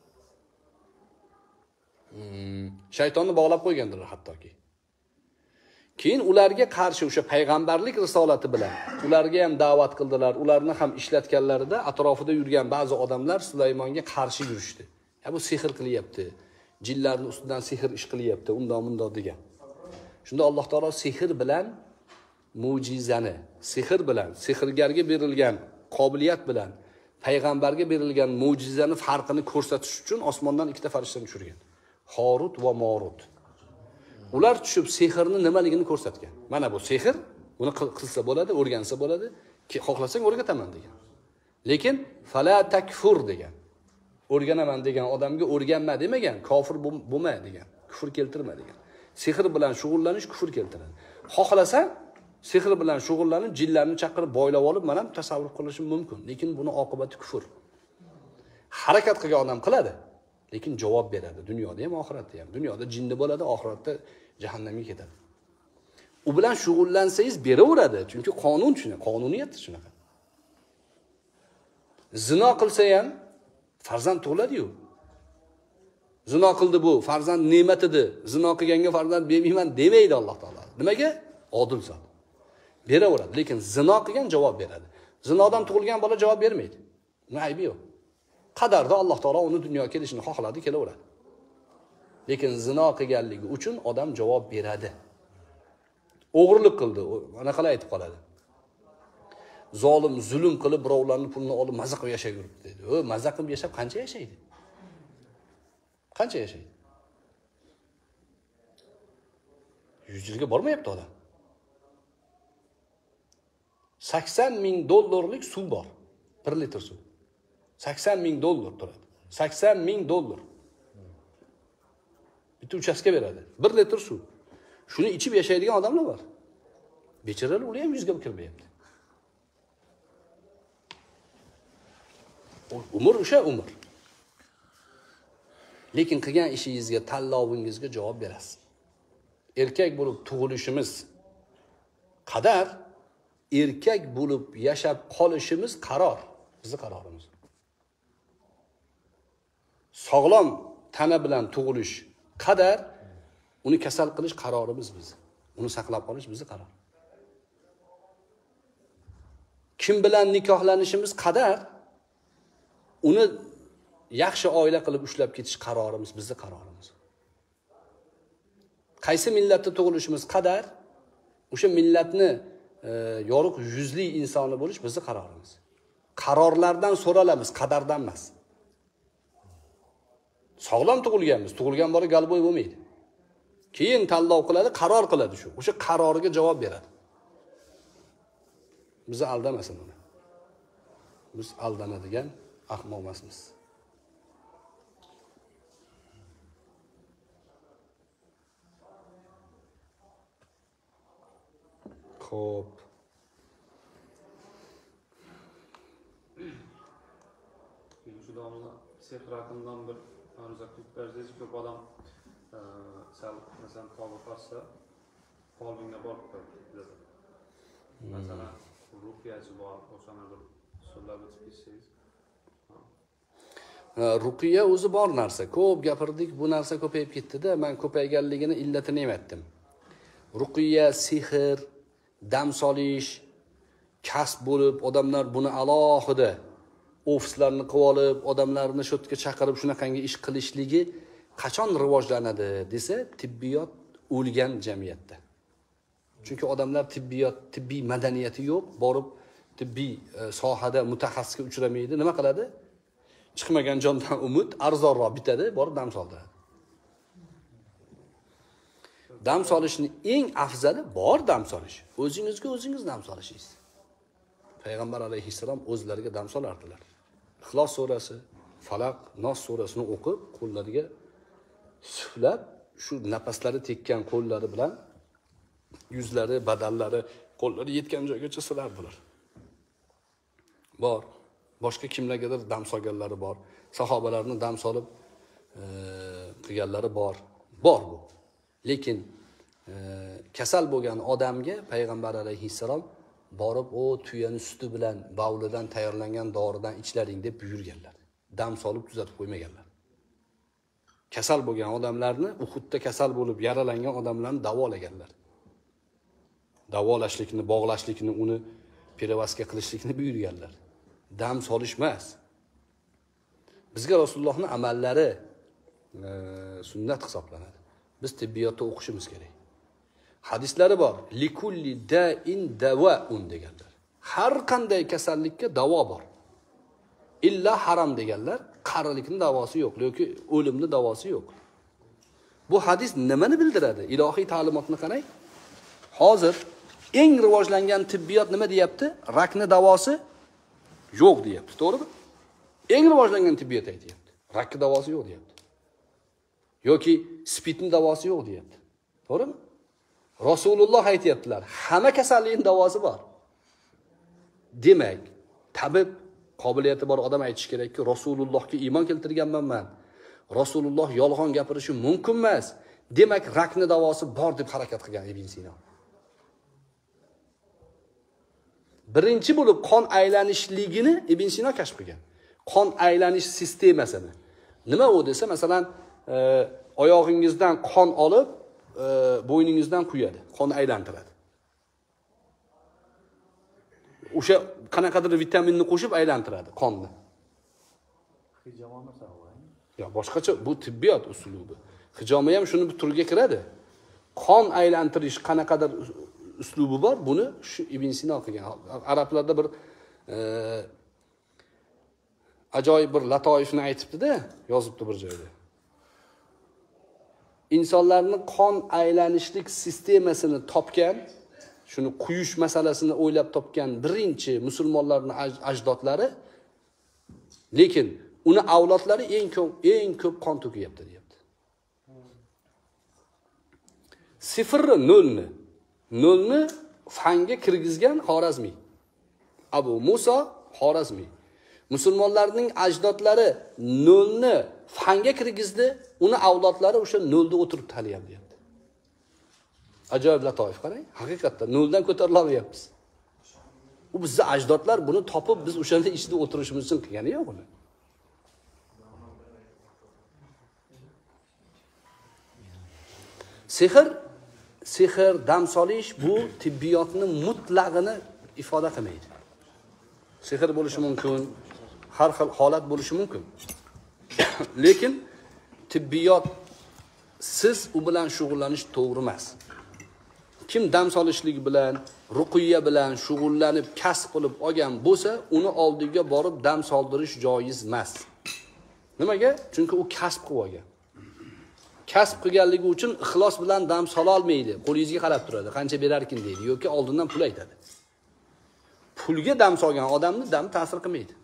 S1: Shaytonni bog'lab qo'ygandilar hattoki. Keyin ularga qarshi o'sha payg'ambarlik risolati bilan ularga ham da'vat qildilar. Ularni ham ishlatganlarida atrofida yurgan ba'zi odamlar Sulaymonga qarshi yurishdi. Ya bu sehr qilyapti. Jinlarning ustidan sehr ish qilyapti, undan degan. Shunda Alloh taolo sehr bilan mo'jizani, sehr bilan, sehrgarga berilgan qobiliyat bilan payg'ambarga berilgan mo'jizani farqini ko'rsatish uchun osmondan ikkita farishtani tushirgan. Horut va Morut. Ular tushib sehrni nimaligini ko'rsatgan. Mana bu sehr, buni qilsa bo'ladi, o'rgansa bo'ladi, xohlasang o'rgataman degan. Lekin fala takfur degan. O'rganaman degan odamga o'rganma demagan, kofir bo'lma degan, kufr keltirma degan. Sehr bilan shug'ullanish kufr keltiradi. Xohlasang sehr bilan shug'ullanib, jinlarni chaqirib boylab olib, men ham tasavvur qilishim mumkin, lekin buni oqibati kufr. Harakat qilgan odam qiladi, lekin javob beradi, dunyoda ham, oxiratda ham. Dunyoda jinni bo'ladi, oxiratda jahannamga ketadi. U bilan shug'ullansangiz beraveradi, chunki qonun shuna, qonuniyat shunaqa. Zino qilsa ham farzand tug'iladi-yu. Zino qildi bu, farzand ne'mat edi. Zino qilganga farzand bermayman demaydi Alloh taolo. Nimaga? Odil zot. Beraveradi, lekin zino qilgan javob beradi. Zinodan tug'ilgan bola javob bermaydi. Uni aybi yo'q. Qadarda Alloh taolo uni dunyoga kelishini xohladi, kelaveradi. Lekin zino qilganligi uchun odam javob beradi. O'g'irlik qildi, mana qalay aytib qoladi. Zolim zulm qilib birovlarning pulini olib maza qilib yashab yuribdi dedi. Maza qilib yashab qancha yashaydi? Qancha yashaydi? 100 yilga bormayapti odam. 80 ming dollarlik suv bor. 1 litr suv. 80 ming dollar turadi. 80 ming dollar. Bitta uchastka beradi. 1 litr suv. Shuni ichib yashaydigan odamlar bor. Bechoralar ular ham 100 ga kirmayapti. Umr o'sha umr. Lekin qilgan ishingizga, tanlovingizga javob berasiz. Erkak bo'lib tug'ilishimiz qadar erkak bo'lib yashab qolishimiz qaror, bizning qarorimiz. Sog'lom tana bilan tug'ilish qadar uni kasal qilish qarorimiz biz. Uni saqlab qolish bizning qaror. kim bilan nikohlanishimiz qadar uni yaxshi oila qilib ushlab ketish qarorimiz, bizning qarorimiz. Qaysi millatda tug'ilishimiz qadar o'sha millatni yorug' yuzli insoni bo'lish bizning qarorimiz. Qarorlardan so'ralamiz, qadardan emas. Sog'lom tug'ilganmiz, tug'ilgan bori galboy bo'lmaydi. Keyin tanlov qiladi, qaror qiladi shu. O'sha qaroriga javob beradi. Bizni aldamasin uni. Biz aldanadigan ahmoq emasmiz. Xo'p.
S7: Shu davomida sehr raqamdan bir anuzaklik darajasi ko'p odam sal masalan tavbasi folbinga borib qo'yadi. Masalan, ruqyasi bor, o'shani bir so'zlab o'tib ketsangiz.
S1: Ruqiya o'zi bor narsa. Ko'p gapirdik, bu narsa ko'payib ketdi-da, men ko'payganligini illatini ematdim. Ruqiya, sehr, dam solish, kasb bo'lib, odamlar buni alohida ofislarni qilib olib, odamlarni shu yerga chaqirib shunaqangi ish qilishligi qachon rivojlanadi desa, tibbiyot o'lgan jamiyatda. Chunki odamlar tibbiy madaniyati yo'q, borib tibbiy sohada mutaxassisga uchramaydi. Nima qiladi? Chiqmagan jondan umid, arzonroq bitadi, borib dam soldiradi. Dam solishni eng afzali bor dam solish. O'zingizga o'zingiz dam solishingiz. Payg'ambar alayhissalom o'zlariga dam solardilar. Ixlos surasi, Falaq, Nos surasini o'qib, qo'llariga suflab, shu nafaslari tekkan qo'llari bilan yuzlari, badallari, qo'llari yetgan joygacha silardilar. Bor. Boshqa kimlargadir dam solganlari bor. Sahobalarni dam solib qilganlari bor. Bor bu. Lekin kasal bo'lgan odamga payg'ambar alayhissalom borib o tuyani suti bilan bavlidan tayyorlangan doridan ichlaring deb buyurganlar. Dam solib tuzatib qo'ymaganlar. Kasal bo'lgan odamlarni, Uhudda kasal bo'lib yaralangan odamlarni davolaganlar. Davolashlikni, bog'lashlikni, uni perevazga qilishlikni buyurganlar. Dam solish emas. Bizga Rasulullohning amallari sunnat hisoblanadi. Biz tibbiyotda o'qishimiz kerak. Hadislari bor. Likulli da'in dawa'un deganlar. Har qanday kasallikka davo bor. Illa haram deganlar, qarilikning davosi yo'q, yoki o'limning davosi yo'q. Bu hadis nimani bildiradi? Ilohiy ta'limotni qarang. Hozir eng rivojlangan tibbiyot nima deyapti? Rakning davosi yo'q deyapti, to'g'rimi? Eng rivojlangan tibbiyot aytayapti. Rakning davosi yo'q deyapti. Yoki spidning davosi yo'q deyapti. To'g'rimi? Rasululloh aytayaptilar, hamma kasallikning davosi bor. Demak, tabib qobiliyati bor odam aytish kerakki, Rasulullohga iymon keltirganman men. Rasululloh yolg'on gapirishi mumkin emas. Demak, rakning davosi bor deb harakat qilgan Ibn Sino. Birinchi bo'lib qon aylanishligini Ibn Sino kashf qilgan. Qon aylanish sistemasini. Nima u desa, masalan, oyog'ingizdan qon olib, bo'yningizdan quyadi, qon aylantiradi. O'sha qanaqadir vitaminni qo'shib aylantiradi qonni.
S6: Hijoma masalan.
S1: Ya boshqacha bu tibbiyot uslubi. Hijoma ham shuni bir turga kiradi. Qon aylantirish qanaqadir uslubi bor, buni shu Ibn Sino qilgan. Arablarda bir ajoyib bir latoifni aytibdi-da, yozibdi bir joyda. İnsanlarning qon aylanishlik sistemasini topgan, shuni quyish masalasini o'ylab topgan birinchi musulmonlarning ajdodlari, lekin uni avlodlari eng ko'p qon to'kayapti deyapti. Sifrni, nolni fanga kirgizgan Xorazmiy. Abu Musa Xorazmiy. Musulmonlarning ajdodlari nolni fanga kirgizdi, uni avlodlari o'sha nolda o'tirib taniyapti deyapti. Ajoyib latoif qarang, haqiqatdan noldan ko'tarila olmayapmiz. U bizning ajdodlar buni topib, biz o'shanda ichida o'tirishimiz uchun qilgani yo'q buni. Sehr, dam solish bu tibbiyotning mutlaqini ifoda qilmaydi. Sehr bo'lishi mumkin, har xil holat bo'lishi mumkin. Lekin tibbiyot siz u bilan shug'ullanish to'g'ri emas. Kim dam solishlik bilan, ruqiyya bilan shug'ullanib, kasb qilib olgan bo'lsa, uni oldiga borib dam soldirish joiz emas. Nimaga? Chunki u kasb qilib olgan. Kasb qilganligi uchun ixlos bilan dam sola olmaydi. Qo'lingizga qarab turadi, qancha berarkin deydi yoki oldindan pul aytadi. Pulga dam solgan odamni dam ta'sir qilmaydi.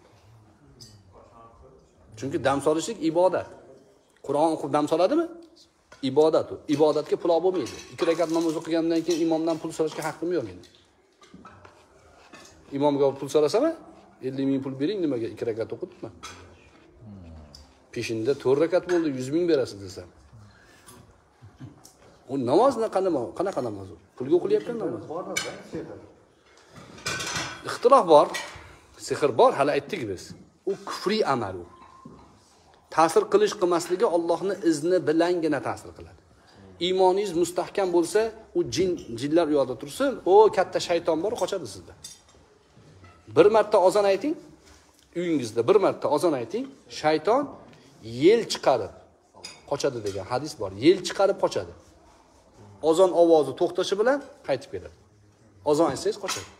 S1: Chunki dam solishlik ibodat. Qur'on o'qib dam soladimi? Ibodat u. Ibodatga pul bo'lmaydi. 2 rakat namoz o'qigandan keyin imomdan pul so'rashga haqqim yo'q meni. Imomga pul so'rasam, 50 ming pul bering, nimaga 2 rakat o'qitdim? Peshinda 4 rakat bo'ldi, 100 ming berasiz desam. U namozni qanaqa namoz? Pulga o'qilayotgan namoz. Ixtilof bor, sehr bor, hali aytdik biz. U kufriy amal u. Ta'sir qilish qilmasligi Allohning izni bilangina ta'sir qiladi. Iymoningiz mustahkam bo'lsa, u jinlar u yoqda tursin, o katta shayton bor, qochadi sizdan. Bir marta ozon ayting, uyingizda bir marta ozon ayting, shayton yel chiqarib qochadi degan hadis bor. Yel chiqarib qochadi. Ozon ovozi to'xtashi bilan qaytib keladi. Ozon aytsangiz qochadi.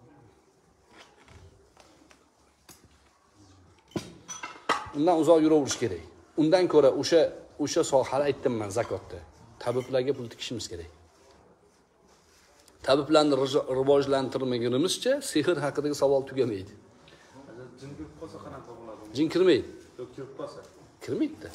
S1: Undan uzoq yuraverish kerak. Undan ko'ra o'sha sohani aytdim men zakotda. Tabiblarga pul tikishimiz kerak. Tabiblarni rivojlantirmagunimizcha sehr haqidagi savol tugamaydi.
S7: Jin kirib qolsa qanaqa bo'ladi?
S1: Jin kirmaydi.
S7: Yo'q, kirib qolsa.
S1: Kirmaydi.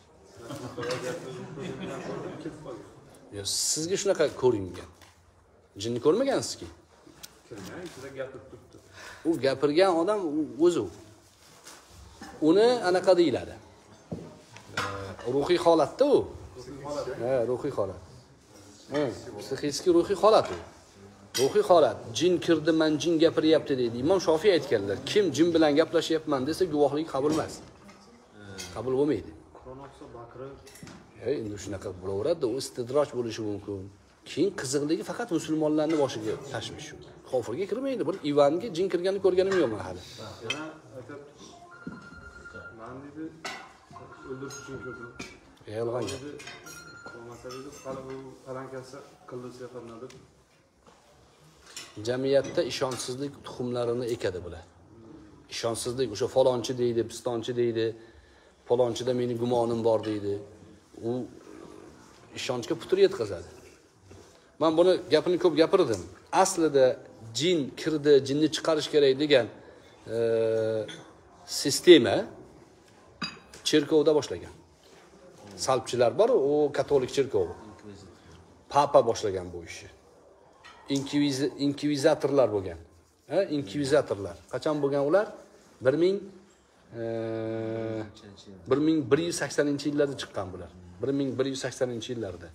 S1: Yo, sizga shunaqa ko'ringan. Jinni ko'rmagansiz-ki?
S7: Kirmang, sizga gapirib turibdi.
S1: U gapirgan odam o'zi. Uni anaqa deyiladi. Ruhiy holatda u. Ruhiy holat. Psixik ruhiy holat u. Ruhiy holat. Jin kirdi, men jin gapiryapti deydi. Imom Shofiy aytganlar, kim jin bilan gaplashyapman desa, guvohlik qabul emas. Qabul bo'lmaydi.
S7: Qur'on o'qisa baqirib,
S1: Endi shunaqa bo'laveradi, u istidroj bo'lishi mumkin. Keyin qiziqligi faqat musulmonlarning boshiga tashvish shu. Kofirga kirmaydi. Bir Ivanga jin kirganini ko'rganim yo'q men hali.
S7: yana aytib, men dedi, o'ldirish uchun kirdim.
S1: Yolg'on gap.
S7: Bo'lmasa dedi, falankasi qildi sehrni deb.
S1: Jamiyatda ishonchsizlik tuxumlarini ekadi bular. Ishonchsizlik, o'sha falonchi deydi, pistonchi deydi, falonchida meni gumonim bor deydi. U ishonchga putur yetkazadi. Men buni gapini ko'p gapirdim. Aslida jin kirdi, jinni chiqarish kerak degan sistema cherkovda boshlagan. Salbchilar bor, u katolik cherkovi. Papa boshlagan bu ishni. Inkvizatorlar bo'lgan. Inkvizatorlar. Qachon bo'lgan ular? 1180-yillarda chiqqan bular. 1180-yillarda.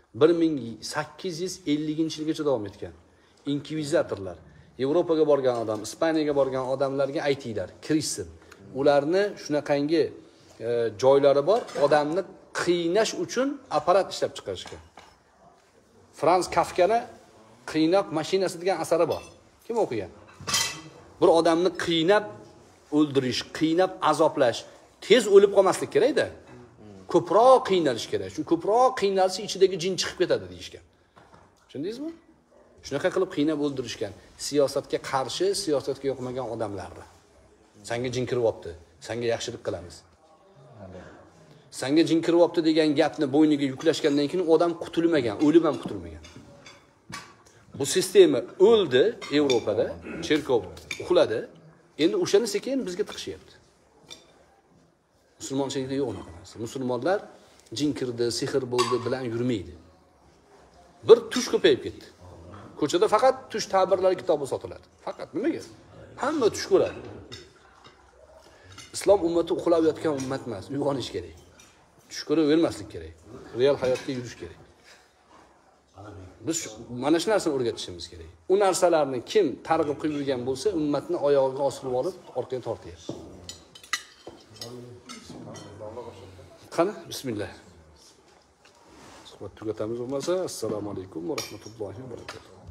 S1: 1850-yilgacha davom etgan. Inkvizatorlar. Yevropaga borgan odam, Ispaniyaga borgan odamlarga aytinglar, kirishsin. Ularni shunaqangi joylari bor, odamni qiynash uchun apparat ishlab chiqarishgan. Frans Kafkani qiynab mashinasi degan asari bor. Kim o'qigan? Bir odamni qiynab o'ldirish, qiynab azoplash, tez o'lib qolmaslik kerak-da. Ko'proq qiynalish kerak. Shu ko'proq qiynalsa ichidagi jin chiqib ketadi deyishgan. Tushundingizmi? Shunaqa qilib qiynab o'ldirishgan. Siyosatga qarshi, siyosatga yoqmagan odamlarni. Senga jin kiryapti, senga yaxshilik qilamiz. Senga jin kiryapti degan gapni bo'yniga yuklashgandan keyin odam qutulmagan, o'lib ham qutulmagan. Bu sistema o'ldi Yevropada, cherkov uxladi. Endi o'shani sekin bizga tiqishyapti. Musulmonchilikda yo'q unaqa narsa. Musulmonlar jin kirdi, sehr bo'ldi bilan yurmaydi. Bir tush ko'payib ketdi. Ko'chada faqat tush ta'birlari kitobi sotiladi. Faqat nimaga? Hamma tush ko'radi. Islom ummati uxlab yotgan ummat emas, uyg'onish kerak. Tush ko'ravermaslik kerak. Real hayotga yurish kerak. Biz mana shu narsani o'rgatishimiz kerak. U narsalarni kim targ'ib qilib yurgan bo'lsa, ummatni oyog'iga osilib olib, orqaga tortyapti. Qani, bismillah. Suhbat tugatamiz bo'lmasa, assalomu alaykum va rahmatullohi va barakatuh.